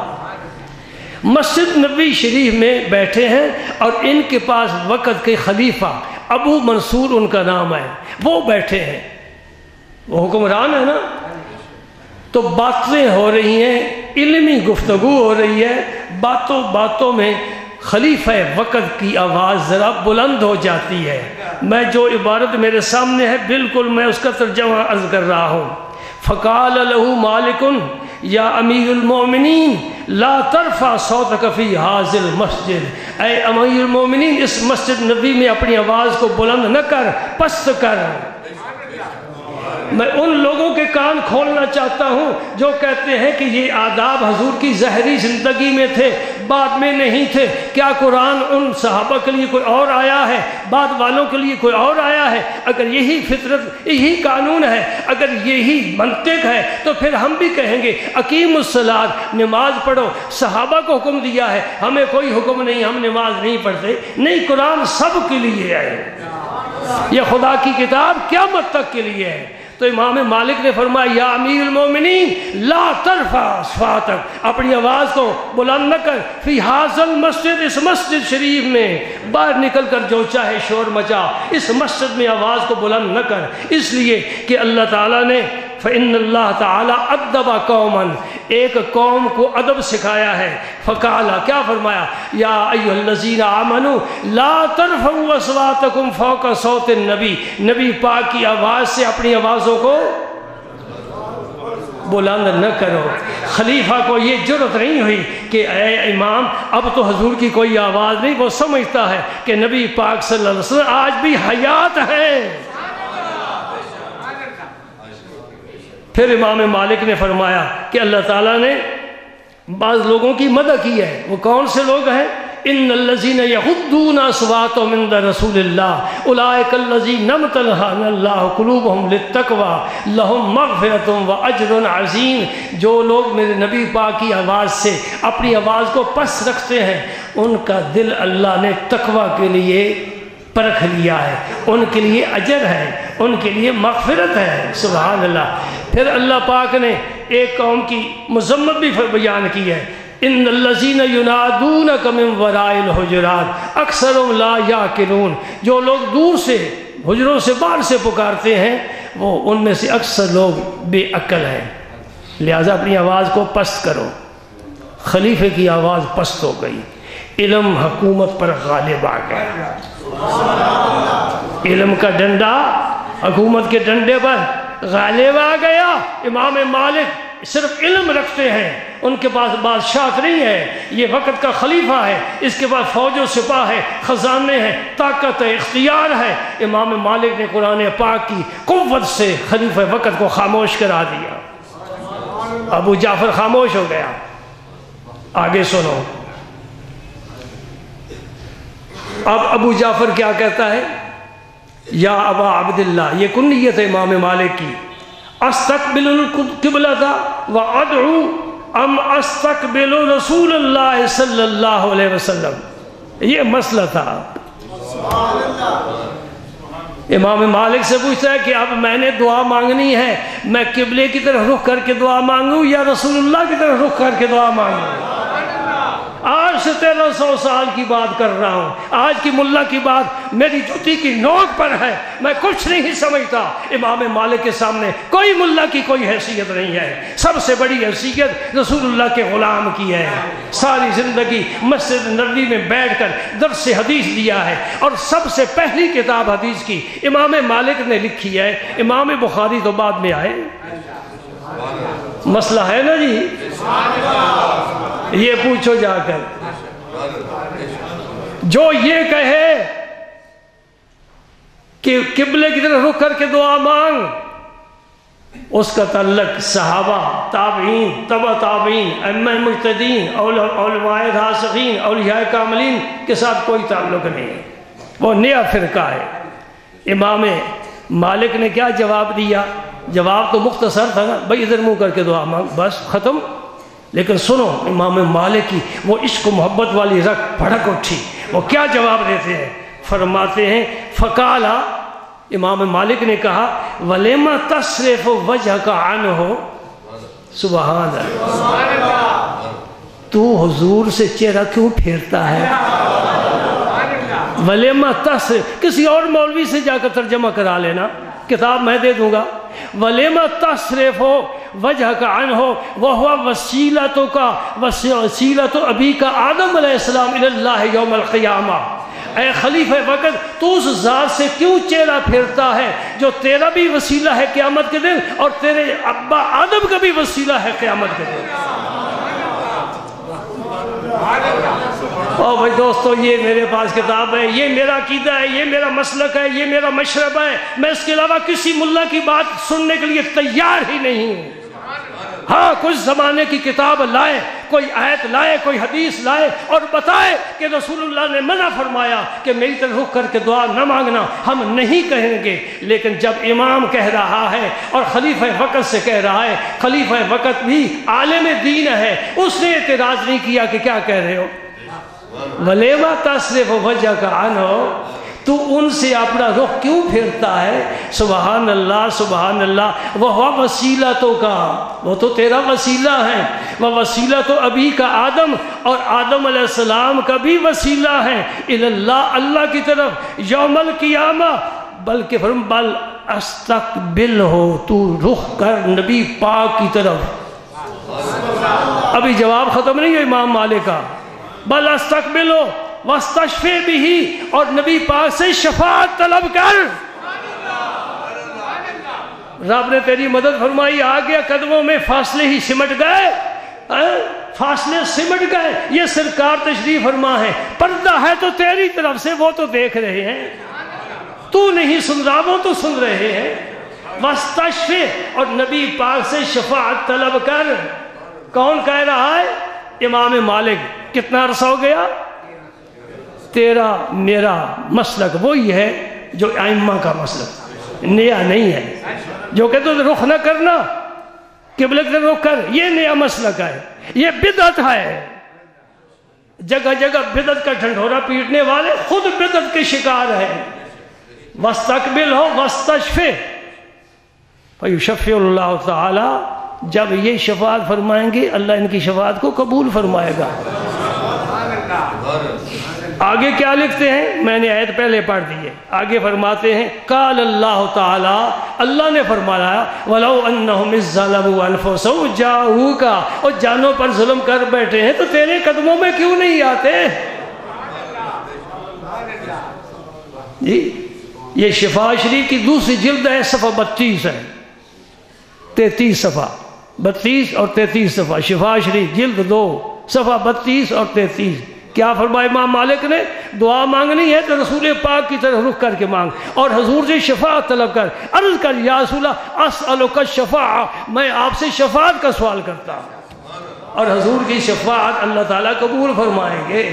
مسجد نبوی شریف میں بیٹھے ہیں اور ان کے پاس وقت کے خلیفہ ابو منصور ان کا نام ہے، وہ بیٹھے ہیں، وہ حکمران ہے نا. تو باتیں ہو رہی ہیں، علمی گفتگو ہو رہی ہے. باتوں باتوں میں خلیفہ وقت کی آواز ذرا بلند ہو جاتی ہے. میں جو عبارت میرے سامنے ہے بالکل میں اس کا ترجمہ عرض کر رہا ہوں. فقال له مالک یا امیر المومنین لا ترفع صوتک فی هذا المسجد، اے امیر المومنین اس مسجد نبی میں اپنی آواز کو بلند نہ کر، پست کر. میں ان لوگوں کے کان کھولنا چاہتا ہوں جو کہتے ہیں کہ یہ آداب حضور کی ظاہری زندگی میں تھے، بعد میں نہیں تھے. کیا قرآن ان صحابہ کے لیے کوئی اور آیا ہے، بعد والوں کے لیے کوئی اور آیا ہے؟ اگر یہی فطرت، یہی قانون ہے، اگر یہی منطق ہے تو پھر ہم بھی کہیں گے اقیم الصلاۃ، نماز پڑھو. صحابہ کو حکم دیا ہے، ہمیں کوئی حکم نہیں، ہم نماز نہیں پڑھتے. نہیں، قرآن سب کے لیے ہے، یہ خدا کی کتاب قیامت تک کے لیے ہے. تو امام مالک نے فرمایا یا امیر المومنین لا ترفع صوتک، اپنی آواز کو بلند نہ کر، فی ھذا المسجد، اس مسجد شریف میں. باہر نکل کر جو چاہے شور مچا، اس مسجد میں آواز کو بلند نہ کر. اس لیے کہ اللہ تعالیٰ نے فإن اللہ تعالیٰ ادب قوما، ایک قوم کو ادب سکھایا ہے. فقالا، کیا فرمایا؟ یا ایھا الذین آمنوا لا ترفعوا اصواتکم فوق صوت النبی، نبی پاک کی آواز سے اپنی آوازوں کو بلند نہ کرو. خلیفہ کو یہ جرت نہیں ہوئی کہ اے امام اب تو حضور کی کوئی آواز نہیں. وہ سمجھتا ہے کہ نبی پاک صلی اللہ علیہ وسلم آج بھی حیات ہے. پھر امام مالک نے فرمایا کہ اللہ تعالیٰ نے بعض لوگوں کی مدح کی ہے. وہ کون سے لوگ ہیں؟ ان الذین یغضون اصواتهم عند رسول اللہ اولئک الذین امتحن اللہ قلوبهم للتقوی لهم مغفرۃ واجر عظیم. جو لوگ میرے نبی پاک کی آواز سے اپنی آواز کو پست رکھتے ہیں ان کا دل اللہ نے تقوی کے لیے پرکھ لیا ہے، ان کے لیے اجر ہے، ان کے لیے مغفرت ہے. سبحان اللہ. پھر اللہ پاک نے ایک قوم کی مذمت بھی بیان کی ہے. ان الذین ینادونک من وراء الحجرات اکثرهم لا یعقلون. جو لوگ دور سے حجروں سے باہر سے پکارتے ہیں وہ ان میں سے اکثر لوگ بے عقل ہیں. لہذا اپنی آواز کو پست کرو. خلیفے کی آواز پست ہو گئی، علم حکومت پر غالب آ گیا. علم کا ڈنڈا حکومت کے ڈنڈے پر غالب آ گیا. امام مالک صرف علم رکھتے ہیں، ان کے پاس بادشاہ نہیں ہے، یہ وقت کا خلیفہ ہے، اس کے پاس فوج و سپاہ ہے، خزانے ہیں، طاقت ہے، اختیار ہے. امام مالک نے قرآن پاک کی قوت سے خلیفہ وقت کو خاموش کرا دیا. ابو جعفر خاموش ہو گیا. آگے سنو. اب ابو جعفر کیا کہتا ہے؟ یا ابا عبداللہ، یہ کنیت ہے امام مالک کی. استقبل القبلۃ وادعو ام استقبل رسول اللہ صلی اللہ علیہ وسلم. یہ مسئلہ تھا. امام مالک سے پوچھتا ہے کہ اب میں نے دعا مانگنی ہے، میں قبلے کی طرف رخ کر کے دعا مانگوں یا رسول اللہ کی طرف رخ کر کے دعا مانگوں؟ آج سے تیرہ سو سال کی بات کر رہا ہوں. آج کی ملا کی بات میری جوتی کی نوک پر ہے، میں کچھ نہیں سمجھتا. امام مالک کے سامنے کوئی ملا کی کوئی حیثیت نہیں ہے. سب سے بڑی حیثیت رسول اللہ کے غلام کی ہے. ساری زندگی مسجد نبوی میں بیٹھ کر درس حدیث دیا ہے، اور سب سے پہلی کتاب حدیث کی امام مالک نے لکھی ہے. امام بخاری تو بعد میں آئے. مسئلہ ہے نا جی؟ یہ پوچھو جا کر. جو یہ کہے کہ قبلے کی طرف رخ کر کے دعا مانگ، اس کا تعلق صحابہ، تابعین، تبع تابعین، ائمہ مجتہدین، علماء راسخین، اولیاء کاملین کے ساتھ کوئی تعلق نہیں ہے. وہ نیا فرقہ ہے. امام مالک نے کیا جواب دیا؟ جواب تو مختصر تھا نا، بھائی ادھر منہ کر کے دعا مانگ، بس ختم. لیکن سنو امام مالک کی وہ عشق و محبت والی رگ بھڑک اٹھی. وہ کیا جواب دیتے ہیں؟ فرماتے ہیں فقالا، امام مالک نے کہا ولیما تصرف وجہک عنہ. سبحان اللہ. تو حضور سے چہرہ کیوں پھیرتا ہے؟ ولیما تصرف، کسی اور مولوی سے جا کر ترجمہ کرا لینا، کتاب میں دے دوں گا. ولیما تصرف وجہک عنہ وہو وسیلتک وسیلت ابیک آدم علیہ السلام الی اللہ یوم القیامہ. اے خلیفہ وقت، تو اس ذات سے کیوں چہرہ پھیرتا ہے جو تیرا بھی وسیلہ ہے قیامت کے دن اور تیرے ابا آدم کا بھی وسیلہ ہے قیامت کے دن. اور بھائی دوستو، یہ میرے پاس کتاب ہے، یہ میرا عقیدہ ہے، یہ میرا مسلک ہے، یہ میرا مشرب ہے. میں اس کے علاوہ کسی ملا کی بات سننے کے لیے تیار ہی نہیں ہوں. ہاں کچھ زمانے کی کتاب لائے، کوئی آیت لائے، کوئی حدیث لائے اور بتائے کہ رسول اللہ نے منع فرمایا کہ میری طرف رخ کر کے دعا نہ مانگنا، ہم نہیں کہیں گے. لیکن جب امام کہہ رہا ہے اور خلیفہ وقت سے کہہ رہا ہے، خلیفہ وقت بھی عالم دین ہے، اس نے اعتراض نہیں کیا کہ کیا کہہ رہے ہو. ولیما تصرف وجہک عنہ، تو ان سے اپنا رخ کیوں پھیرتا ہے؟ سبحان اللہ سبحان اللہ. وہ وسیلتوں کا، وہ تو تیرا وسیلہ ہے. وہ وسیلۃ ابی کا آدم، اور آدم علیہ السلام کا بھی وسیلہ ہے الی اللہ، اللہ کی طرف یوم القیامہ. بلکہ فرم بل استقبل ہو، تو رخ کر نبی پاک کی طرف. ابھی جواب ختم نہیں ہے امام مالک کا. بل استقبلو واستشفع بھی، اور نبی پاک سے شفاعت طلب کر. رب نے تیری مدد فرمائی، آ گیا قدموں میں، فاصلے ہی سمٹ گئے، فاصلے سمٹ گئے. یہ سرکار تشریف فرما ہے، پردہ ہے تو تیری طرف سے، وہ تو دیکھ رہے ہیں، تو نہیں سن رہا، وہ تو سن رہے ہیں. وستشفع، اور نبی پاک سے شفاعت طلب کر۔ کون کہہ رہا ہے؟ امام مالک۔ کتنا عرصہ ہو گیا؟ تیرا میرا مسلک وہی ہے جو ائمہ کا مسلک، نیا نہیں ہے۔ جو کہتے ہیں رخ نہ کرنا، قبلہ کی رخ کر، یہ نیا مسلک ہے، یہ بدعت ہے۔ جگہ جگہ بدعت کا ڈھنڈورا پیٹنے والے خود بدعت کے شکار ہیں۔ وستقبل ہو وستشفع، فیشفع اللہ تعالی، جب یہ شفاعت فرمائیں گے اللہ ان کی شفاعت کو قبول فرمائے گا۔ آگے کیا لکھتے ہیں؟ میں نے آیت پہلے پڑھ دی ہے، آگے فرماتے ہیں قال اللہ تعالی، اللہ نے فرمایا وَلَوْ أَنَّهُمْ إِذْ ظَّلَمُوا أَنفُسَهُمْ جَاءُوكَ، اور جانوں پر ظلم کر بیٹھے ہیں تو تیرے قدموں میں کیوں نہیں آتے؟ جی یہ شفا شریف کی دوسری جلد ہے، صفحہ بتیس ہے، تینتیس صفحہ، بتیس اور تینتیس صفحہ، شفا شریف جلد دو صفحہ بتیس اور تینتیس۔ کیا فرمایا امام مالک نے؟ دعا مانگنی ہے تو رسول پاک کی طرف رخ کر کے مانگ، اور حضور سے شفاعت طلب کر، عرض کر یا رسول اللہ اسألک الشفاعہ، میں آپ سے شفاعت کا سوال کرتا ہوں، اور حضور کی شفاعت اللہ تعالیٰ قبول فرمائیں گے۔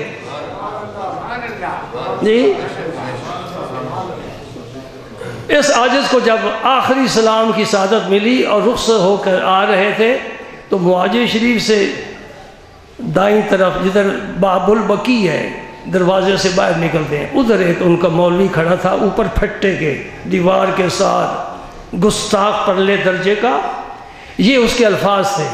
جی اس عاجز کو جب آخری سلام کی سعادت ملی اور رخصت ہو کر آ رہے تھے تو مواجہ شریف سے دائیں طرف جدھر باب البقی ہے دروازے سے باہر نکلتے ہیں، ادھر ایک ان کا مولوی کھڑا تھا اوپر پھٹے کے دیوار کے ساتھ، گستاخ پرلے درجے کا، یہ اس کے الفاظ تھے۔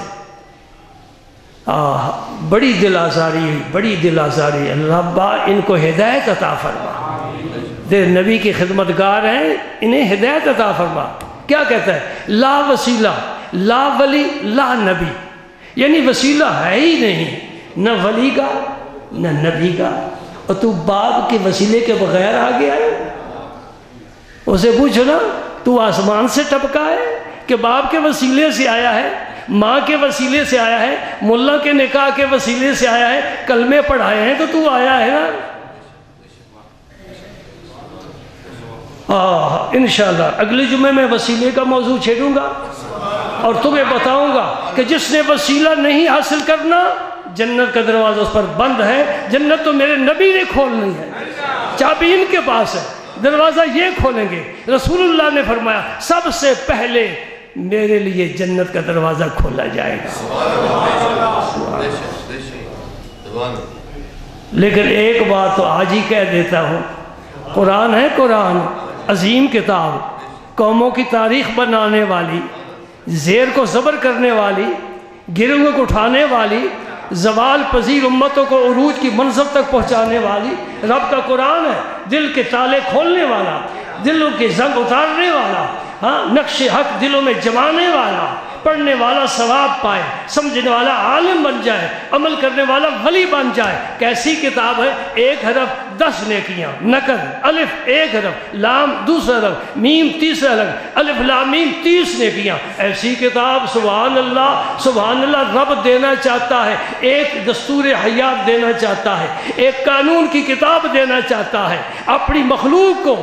آہ بڑی دل آزاری ہوئی، بڑی دل آزاری، ربا ان کو ہدایت عطا فرما، تیرے نبی کی خدمتگار ہیں، انہیں ہدایت عطا فرما۔ کیا کہتا ہے؟ لا وسیلہ، لا ولی، لا نبی، یعنی وسیلہ ہے ہی نہیں، نہ ولی کا نہ نبی کا، اور تو باپ کے وسیلے کے بغیر آ گیا ہے۔ اسے پوچھو نا، تو آسمان سے ٹپکا ہے کہ باپ کے وسیلے سے آیا ہے، ماں کے وسیلے سے آیا ہے، ملا کے نکاح کے وسیلے سے آیا ہے، کلمے پڑھائے ہیں تو تو آیا ہے نا۔ آہ انشاءاللہ اگلے جمعے میں وسیلے کا موضوع چھیڑوں گا اور تمہیں بتاؤں گا کہ جس نے وسیلہ نہیں حاصل کرنا جنت کا دروازہ اس پر بند ہے۔ جنت تو میرے نبی نے کھولنی ہے، چابی ان کے پاس ہے، دروازہ یہ کھولیں گے۔ رسول اللہ نے فرمایا سب سے پہلے میرے لیے جنت کا دروازہ کھولا جائے گا۔ لیکن ایک بات تو آج ہی کہہ دیتا ہوں، قرآن ہے، قرآن عظیم کتاب، قوموں کی تاریخ بنانے والی، زیر کو زبر کرنے والی، گروہوں کو اٹھانے والی، زوال پذیر امتوں کو عروج کی منزل تک پہنچانے والی رب کا قرآن ہے، دل کے تالے کھولنے والا، دلوں کے زنگ اتارنے والا، ہاں نقش حق دلوں میں جمانے والا، پڑھنے والا ثواب پائے، سمجھنے والا عالم بن جائے، عمل کرنے والا ولی بن جائے۔ کیسی کتاب ہے؟ ایک حرف دس نیکیاں، نقل، الف ایک حرف، لام دوسرا حرف، میم تیسرا حرف، الف لام میم تیس نیکیاں۔ ایسی کتاب سبحان اللہ سبحان اللہ رب دینا چاہتا ہے، ایک دستور حیات دینا چاہتا ہے، ایک قانون کی کتاب دینا چاہتا ہے اپنی مخلوق کو۔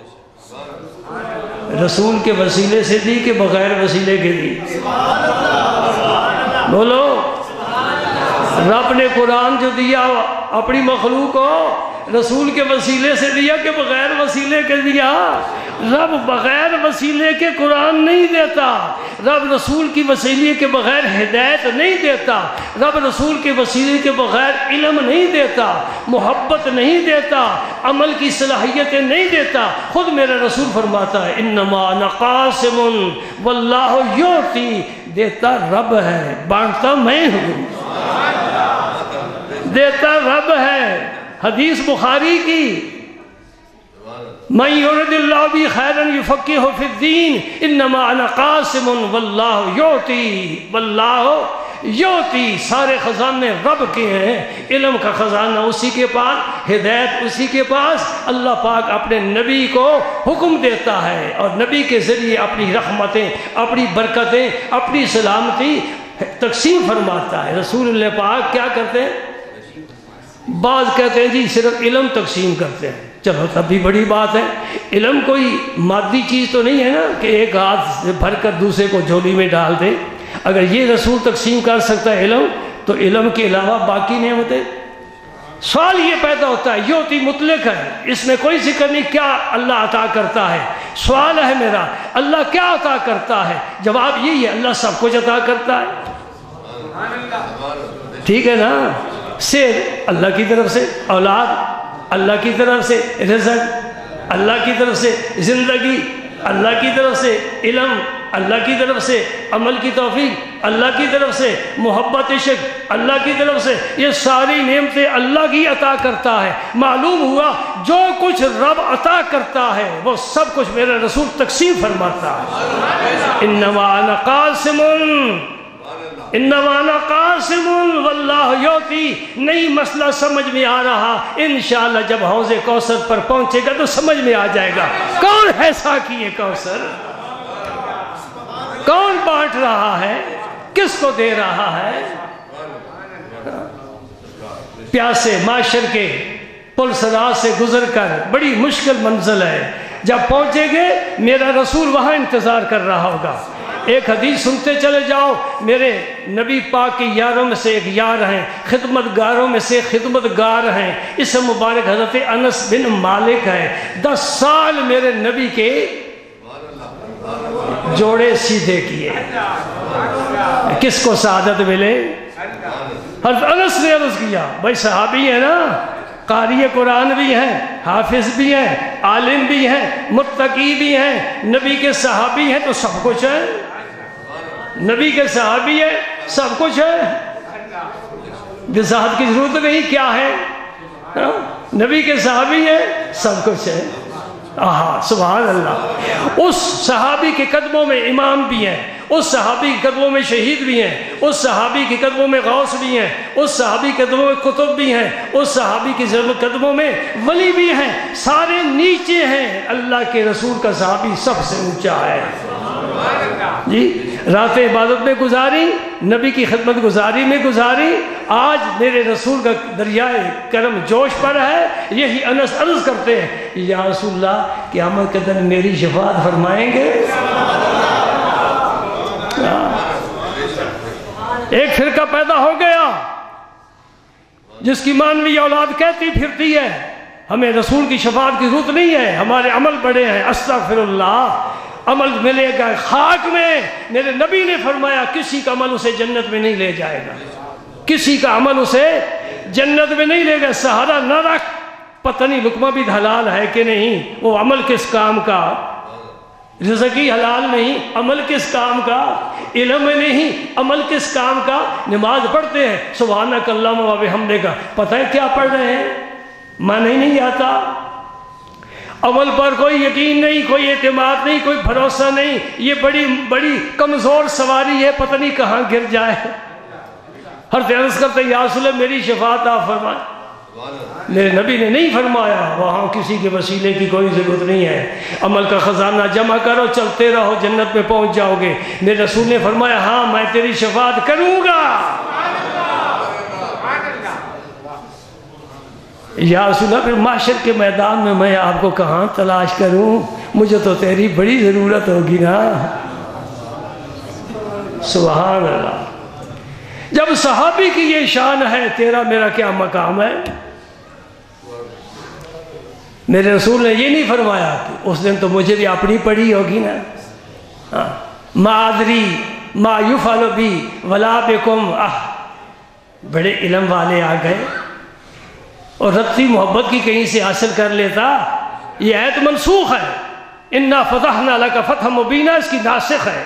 رسول کے وسیلے سے دی کہ بغیر وسیلے کے دی؟ بولو، رب نے قرآن جو دیا اپنی مخلوق کو رسول کے وسیلے سے دیا کہ بغیر وسیلے کے دیا؟ رب بغیر وسیلے کے قرآن نہیں دیتا، رب رسول کی وسیلے کے بغیر ہدایت نہیں دیتا، رب رسول کے وسیلے کے بغیر علم نہیں دیتا، محبت نہیں دیتا، عمل کی صلاحیتیں نہیں دیتا۔ خود میرا رسول فرماتا ہے انما انا قاسم واللہ یعطی، دیتا رب ہے بانٹتا میں ہوں، دیتا رب ہے۔ حدیث بخاری کی، من یرد اللہ بی خیرا یفقہہ فی الدین انما انا قاسم واللہ یعطی واللہ یعطی۔ سارے خزانے رب کے ہیں، علم کا خزانہ اسی کے پاس، ہدایت اسی کے پاس۔ اللہ پاک اپنے نبی کو حکم دیتا ہے اور نبی کے ذریعے اپنی رحمتیں، اپنی برکتیں، اپنی سلامتی تقسیم فرماتا ہے۔ رسول اللہ پاک کیا کرتے ہیں؟ بعض کہتے ہیں جی صرف علم تقسیم کرتے ہیں، چلو تب بھی بڑی بات ہے. علم کوئی مادی چیز تو نہیں ہے نا کہ ایک ہاتھ سے بھر کر دوسرے کو جھولی میں ڈال دے. اگر یہ رسول تقسیم کر سکتا ہے علم تو علم کے علاوہ باقی نعمتیں. سوال یہ پیدا ہوتا ہے یوتی مطلق ہے, اس میں کوئی ذکر نہیں کیا اللہ عطا کرتا ہے. سوال ہے میرا اللہ کیا عطا کرتا ہے؟ جواب یہی ہے اللہ سب کچھ عطا کرتا ہے. ٹھیک ہے نا. صحت اللہ کی طرف سے, اولاد اللہ کی طرف سے, رزق اللہ کی طرف سے, زندگی اللہ کی طرف سے, علم اللہ کی طرف سے, عمل کی توفیق اللہ کی طرف سے, محبت عشق اللہ کی طرف سے. یہ ساری نعمتیں اللہ کی عطا کرتا ہے. معلوم ہوا جو کچھ رب عطا کرتا ہے وہ سب کچھ میرا رسول تقسیم فرماتا ہے. انما انا قاسم انما انا قاسم واللہ یعطی. نہیں مسئلہ سمجھ میں آ رہا, انشاءاللہ جب حوض کوثر پر پہنچے گا تو سمجھ میں آ جائے گا کون ہے ساقی کوثر, کون بانٹ رہا ہے, کس کو دے رہا ہے. پیاسے معاشر کے پل صراط سے گزر کر بڑی مشکل منزل ہے, جب پہنچے گے میرا رسول وہاں انتظار کر رہا ہوگا. ایک حدیث سنتے چلے جاؤ, میرے نبی پاک کے یاروں میں سے ایک یار ہیں, خدمت گاروں میں سے خدمت گار ہیں. اس مبارک حضرت انس بن مالک ہے. دس سال میرے نبی کے جوڑے سیدھے کیے. کس کو سعادت ملے؟ حضرت انس نے عرض کیا بھائی صحابی ہے نا, قاری قرآن بھی ہیں, حافظ بھی ہیں, عالم بھی ہیں, متقی بھی ہیں, نبی کے صحابی ہیں تو سب کچھ ہے. نبی کے صحابی ہے سب کچھ ہے, وضاحت کی ضرورت نہیں کیا ہے. نبی کے صحابی ہے سب کچھ ہے. آہا سبحان اللہ. اس صحابی کے قدموں میں امام بھی ہیں, اس صحابی کے قدموں میں شہید بھی ہیں, اس صحابی کے قدموں میں غوث بھی ہیں, اس صحابی کے قدموں میں کتب بھی ہیں, اس صحابی کے قدموں میں ولی بھی ہیں. سارے نیچے ہیں, اللہ کے رسول کا صحابی سب سے اونچا ہے. جی رات عبادت میں گزاری, نبی کی خدمت گزاری میں گزاری. آج میرے رسول کا دریائے کرم جوش پر ہے. یہی انس عرض کرتے ہیں یا رسول اللہ قیامت کے دن میری شفاعت فرمائیں گے؟ ایک فرقہ پیدا ہو گیا جس کی مانوی اولاد کہتی پھرتی ہے ہمیں رسول کی شفاعت کی ضرورت نہیں ہے, ہمارے عمل بڑے ہیں. استغفر اللہ, عمل ملے گا خاک میں. میرے نبی نے فرمایا کسی کا عمل اسے جنت میں نہیں لے جائے گا, کسی کا عمل اسے جنت میں نہیں لے گا. سہارا نہ رکھ, پتہ نہیں لقمہ بھی حلال ہے کہ نہیں, وہ عمل کس کام کا. رزقی حلال نہیں, عمل کس کام کا. علم نہیں, عمل کس کام کا. نماز پڑھتے ہیں سبحانک اللہم و بحمدک, پتہ ہے کیا پڑھ رہے ہیں, معنی ہی نہیں آتا. عمل پر کوئی یقین نہیں, کوئی اعتماد نہیں, کوئی بھروسہ نہیں. یہ بڑی بڑی کمزور سواری ہے, پتہ نہیں کہاں گر جائے. ہر عرض کرتے یا رسول اللہ میری شفاعت آپ فرمائیں. میرے نبی نے نہیں فرمایا وہاں کسی کے وسیلے کی کوئی ضرورت نہیں ہے, عمل کا خزانہ جمع کرو چلتے رہو جنت میں پہنچ جاؤ گے. میرے رسول نے فرمایا ہاں میں تیری شفاعت کروں گا. یا رسول اللہ پھر محشر کے میدان میں میں آپ کو کہاں تلاش کروں, مجھے تو تیری بڑی ضرورت ہوگی نا. سبحان اللہ. جب صحابی کی یہ شان ہے تیرا میرا کیا مقام ہے. میرے رسول نے یہ نہیں فرمایا کہ اس دن تو مجھے بھی اپنی پڑی ہوگی نا. ما ادری ما یفعل بی ولا بکم. بڑے علم والے آ گئے اور رتی محبت کی کہیں سے حاصل کر لیتا. یہ آیت منسوخ ہے, انا فتحنا لک فتحا مبینا اس کی ناسخ ہے.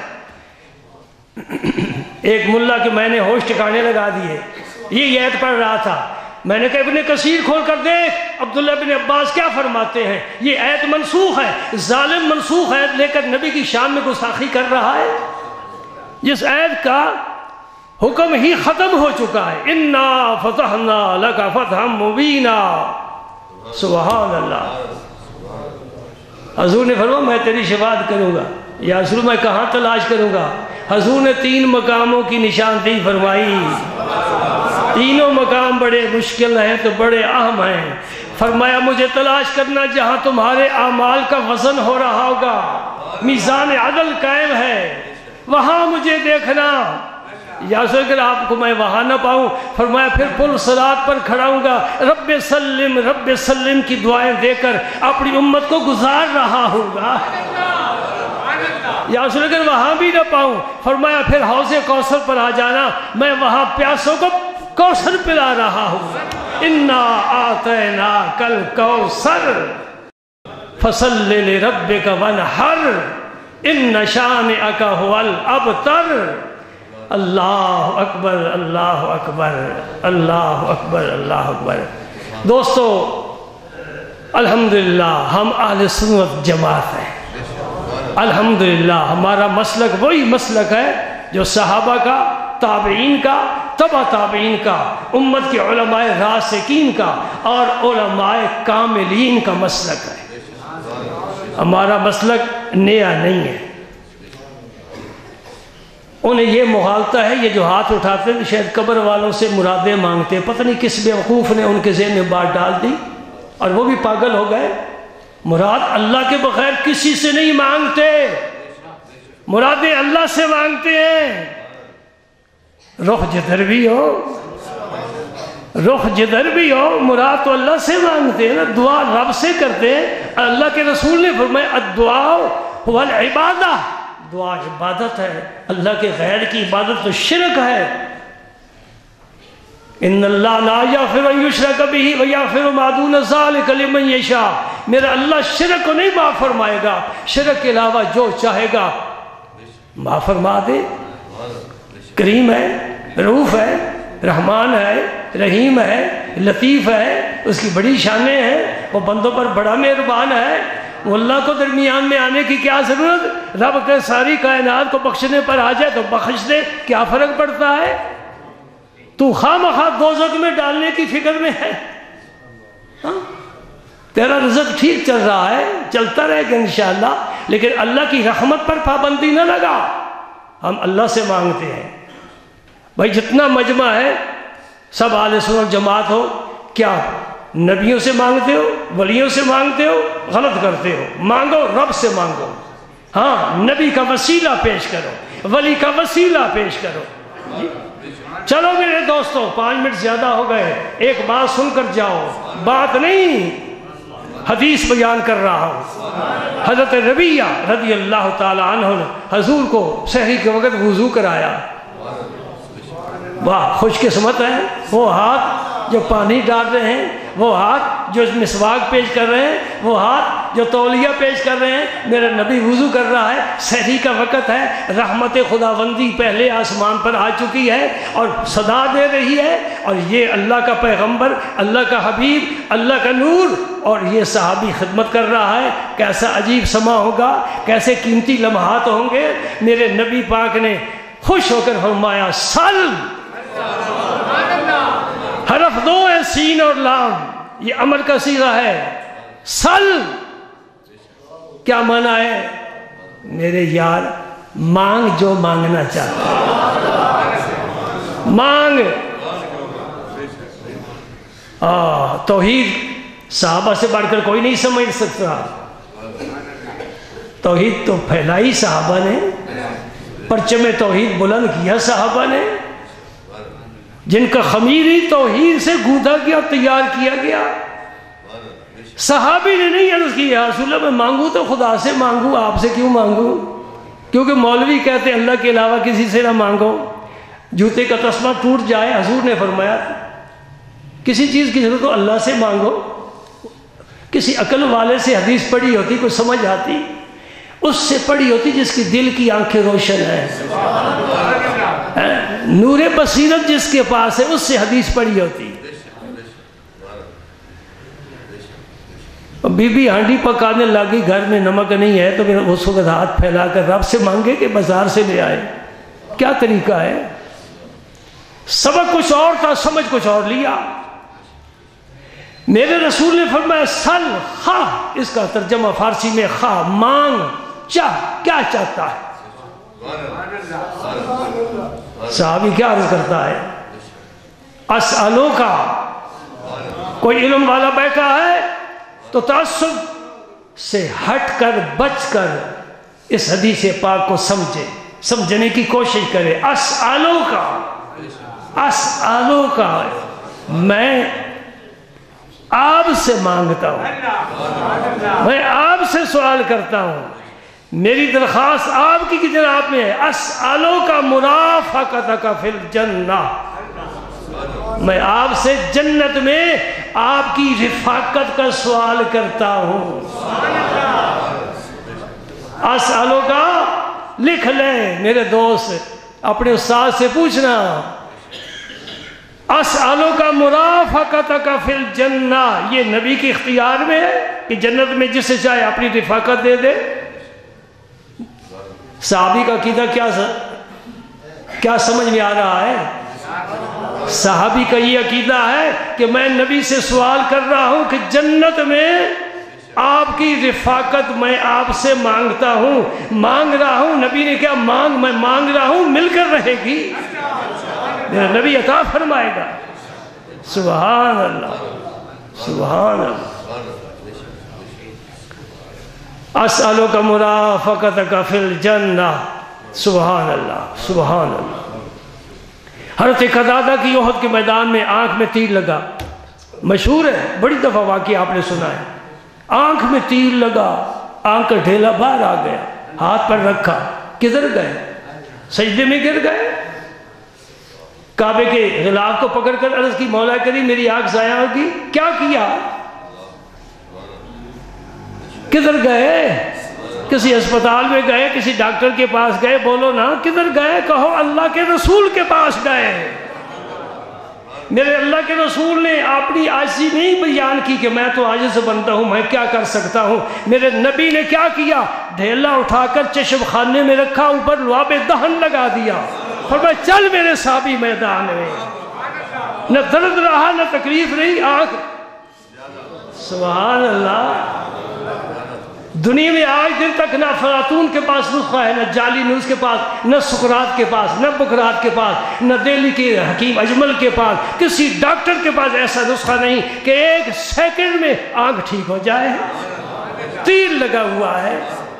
ایک ملا کہ میں نے ہوش ٹھکانے لگا دیے, یہ آیت پڑھ رہا تھا. میں نے کہا ابن کثیر کھول کر دیکھ عبداللہ بن عباس کیا فرماتے ہیں. یہ آیت منسوخ ہے, ظالم منسوخ آیت لے کر نبی کی شان میں گستاخی کر رہا ہے. جس آیت کا حکم ہی ختم ہو چکا ہے. انا فتحنا لک فتحا مبینا. سبحان اللہ. حضور نے فرمایا میں تیری شفاعت کروں گا. یا رسول میں کہاں تلاش کروں گا. حضور نے تین مقاموں کی نشاندہی فرمائی. تینوں مقام بڑے مشکل ہیں تو بڑے اہم ہیں۔ فرمایا مجھے تلاش کرنا جہاں تمہارے اعمال کا وزن ہو رہا ہوگا، میزان عدل قائم ہے، وہاں مجھے دیکھنا۔ یا اگر آپ کو میں وہاں نہ پاؤں، فرمایا پھر پل صراط پر کھڑا ہوں گا، رب سلم رب سلم کی دعائیں دے کر اپنی امت کو گزار رہا ہوں گا۔ یا اگر وہاں بھی نہ پاؤں، فرمایا پھر حوض کوثر پر آ جانا، میں وہاں پیاسوں کو کوثر پلا رہا ہوں۔ انا آتیناک الکوثر فصل لربک وانحر ان شانئک هو الابتر۔ اللہ اکبر اللہ اکبر اللہ اکبر اللہ اکبر۔ دوستو الحمدللہ ہم اہل سنت جماعت ہیں، الحمدللہ ہمارا مسلک وہی مسلک ہے جو صحابہ کا، تابعین کا، تبع تابعین کا، امت کے علماء راسخین کا اور علماء کاملین کا مسلک ہے۔ ہمارا مسلک نیا نہیں ہے۔ انہیں یہ مغالطہ ہے، یہ جو ہاتھ اٹھاتے ہیں شاید قبر والوں سے مرادیں مانگتے ہیں، پتہ نہیں کس بیوقوف نے ان کے ذہن میں بات ڈال دی اور وہ بھی پاگل ہو گئے۔ مراد اللہ کے بغیر کسی سے نہیں مانگتے، مرادیں اللہ سے مانگتے ہیں۔ رخ جدھر بھی ہو رخ جدھر بھی ہو مراد تو اللہ سے مانگتے ہیں نا، دعا رب سے کرتے ہیں۔ اللہ کے رسول نے فرمایا الدعاء هو العبادہ، دعا عبادت ہے، اللہ کے غیر کی عبادت تو شرک ہے۔ ان اللہ لا یغفر ان یشرک بہ ویغفر ما دون ذلک لمن یشاء، میرا اللہ شرک کو نہیں معاف فرمائے گا، شرک کے علاوہ جو چاہے گا معاف فرما دے۔ کریم ہے، رؤوف ہے، رحمان ہے، رحیم ہے، لطیف ہے، اس کی بڑی شانیں ہیں، وہ بندوں پر بڑا مہربان ہے۔ وہ اللہ کو درمیان میں آنے کی کیا ضرورت؟ رب کے ساری کائنات کو بخشنے پر آ جائے تو بخش دے، کیا فرق پڑتا ہے؟ تو خواہ مخواہ دوزخ میں ڈالنے کی فکر میں ہے؟ ہاں؟ تیرا رزق ٹھیک چل رہا ہے، چلتا رہے گا انشاءاللہ، لیکن اللہ کی رحمت پر پابندی نہ لگا۔ ہم اللہ سے مانگتے ہیں۔ بھائی جتنا مجمع ہے سب اہل سنت جماعت ہو، کیا نبیوں سے مانگتے ہو، ولیوں سے مانگتے ہو؟ غلط کرتے ہو۔ مانگو رب سے مانگو، ہاں نبی کا وسیلہ پیش کرو، ولی کا وسیلہ پیش کرو۔ جی چلو میرے دوستو، پانچ منٹ زیادہ ہو گئے، ایک بات سن کر جاؤ، بات نہیں حدیث بیان کر رہا ہوں۔ حضرت ربیہ رضی اللہ تعالی عنہ نے حضور کو سحری کے وقت وضو کرایا۔ واہ خوش قسمت ہے وہ ہاتھ جو پانی ڈال رہے ہیں، وہ ہاتھ جو مسواک پیش کر رہے ہیں، وہ ہاتھ جو تولیہ پیش کر رہے ہیں۔ میرا نبی وضو کر رہا ہے، سحری کا وقت ہے، رحمت خداوندی پہلے آسمان پر آ چکی ہے اور صدا دے رہی ہے، اور یہ اللہ کا پیغمبر، اللہ کا حبیب، اللہ کا نور، اور یہ صحابی خدمت کر رہا ہے۔ کیسا عجیب سما ہوگا، کیسے قیمتی لمحات ہوں گے۔ میرے نبی پاک نے خوش ہو کر فرمایا سل، حرف دو ہے سین اور لام، یہ امر کا صیغہ ہے۔ سل کیا معنی ہے؟ میرے یار مانگ جو مانگنا چاہتا ہے، مانگ۔ آہ توحید صحابہ سے بڑھ کر کوئی نہیں سمجھ سکتا۔ توحید تو پھیلائی صحابہ نے، پرچم توحید بلند کیا صحابہ نے، جن کا خمیر ہی توحید سے گودا گیا، تیار کیا گیا۔ صحابی نے نہیں عرض کیا یا رسول اللہ میں مانگوں تو خدا سے مانگوں، آپ سے کیوں مانگوں؟ کیونکہ مولوی کہتے ہیں اللہ کے علاوہ کسی سے نہ مانگو، جوتے کا تسمہ ٹوٹ جائے۔ حضور نے فرمایا کسی چیز کی ضرورت ہو اللہ سے مانگو۔ کسی عقل والے سے حدیث پڑھی ہوتی، کوئی سمجھ آتی، اس سے پڑھی ہوتی جس کی دل کی آنکھیں روشن ہیں، نور بصیرت جس کے پاس ہے، اس سے حدیث پڑھی ہوتی۔ بی بی ہانڈی پکانے لگی، گھر میں نمک نہیں ہے تو پھر اس وقت ہاتھ پھیلا کر رب سے مانگے کہ بازار سے لے آئے؟ کیا طریقہ ہے؟ سبق کچھ اور تھا، سمجھ کچھ اور لیا۔ میرے رسول نے فرمایا سل خواہ، اس کا ترجمہ فارسی میں خواہ، مانگ، چاہ، کیا چاہتا ہے؟ صحابی کیا عرض کرتا ہے؟ اسألو کا، کوئی علم والا بیٹھا ہے تو تعصب سے ہٹ کر بچ کر اس حدیث پاک کو سمجھے، سمجھنے کی کوشش کرے۔ اسألو کا، اسألو کا، میں آپ سے مانگتا ہوں، میں آپ سے سوال کرتا ہوں، میری درخواست آپ کی جناب میں ہے۔ اسألو کا مرافقتک فی الجنہ، میں آپ سے جنت میں آپ کی رفاقت کا سوال کرتا ہوں۔ اسألو کا لکھ لیں میرے دوست، اپنے استاد سے پوچھنا، اسألو کا مرافقتک فی الجنہ، یہ نبی کے اختیار میں ہے کہ جنت میں جسے چاہے اپنی رفاقت دے دے۔ صحابی کا عقیدہ کیا کیا سمجھ میں آ رہا ہے؟ صحابی کا یہ عقیدہ ہے کہ میں نبی سے سوال کر رہا ہوں کہ جنت میں آپ کی رفاقت میں آپ سے مانگتا ہوں، مانگ رہا ہوں۔ نبی نے کیا مانگ، میں مانگ رہا ہوں، مل کر رہے گی، میرا نبی عطا فرمائے گا۔ سبحان اللہ، سبحان اللہ۔ اسألک مرافقتک فی الجنہ، سبحان اللہ، سبحان اللہ۔ حضرت قتادہ کی احد کے میدان میں آنکھ میں تیر لگا، مشہور ہے، بڑی دفعہ واقعہ آپ نے سنا ہے۔ آنکھ میں تیر لگا، آنکھ کا ڈھیلا باہر آ گیا، ہاتھ پر رکھا، کدھر گئے؟ سجدے میں گر گئے۔ کعبے کے غلاف کو پکڑ کر عرض کی، مولا کریم میری آنکھ ضائع ہوگی، کیا کیا؟ کدھر گئے؟ کسی اسپتال میں گئے، کسی ڈاکٹر کے پاس گئے، بولو نا کدھر گئے؟ کہو اللہ کے رسول کے پاس گئے۔ میرے اللہ کے رسول نے اپنی عاجزی نہیں بیان کی کہ میں تو عاجز بنتا ہوں، میں کیا کر سکتا ہوں۔ میرے نبی نے کیا کیا؟ ڈھیلا اٹھا کر چشم خانے میں رکھا، اوپر لعاب دہن لگا دیا، فرمایا چل میرے صحابی میدان میں۔ نہ درد رہا نہ تکلیف رہی، آنکھ۔ سبحان اللہ۔ دنیا میں آج دن تک نہ افلاطون کے پاس نسخہ ہے، نہ جعلی نیوز کے پاس، نہ سقراط کے پاس، نہ بکرات کے پاس، نہ دہلی کے حکیم اجمل کے پاس، کسی ڈاکٹر کے پاس ایسا نسخہ نہیں کہ ایک سیکنڈ میں آنکھ ٹھیک ہو جائے۔ تیر لگا ہوا ہے،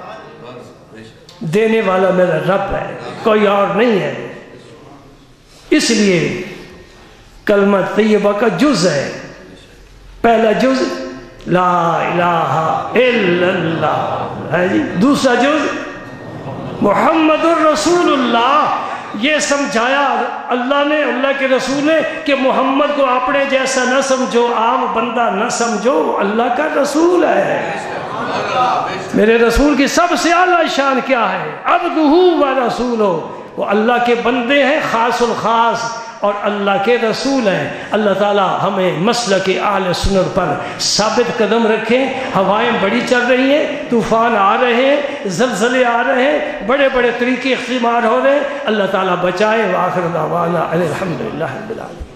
دینے والا میرا رب ہے، کوئی اور نہیں ہے۔ اس لیے کلمہ طیبہ کا جز ہے، پہلا جز لا الہ الا اللہ ہے جی، دوسرا جز محمد الرسول اللہ۔ یہ سمجھایا اللہ نے، اللہ کے رسول نے کہ محمد کو اپنے جیسا نہ سمجھو، عام بندہ نہ سمجھو، اللہ کا رسول ہے۔ میرے رسول کی سب سے اعلیٰ شان کیا ہے؟ عبدہ و رسولہ، وہ اللہ کے بندے ہیں خاص الخاص اور اللہ کے رسول ہیں۔ اللہ تعالیٰ ہمیں مسلک اہل سنت پر ثابت قدم رکھیں۔ ہوائیں بڑی چل رہی ہیں، طوفان آ رہے ہیں، زلزلے آ رہے ہیں، بڑے بڑے طریقے استعمال ہو رہے ہیں، اللہ تعالیٰ بچائے۔ وآخر دعوانا الحمدللہ رب العالمین۔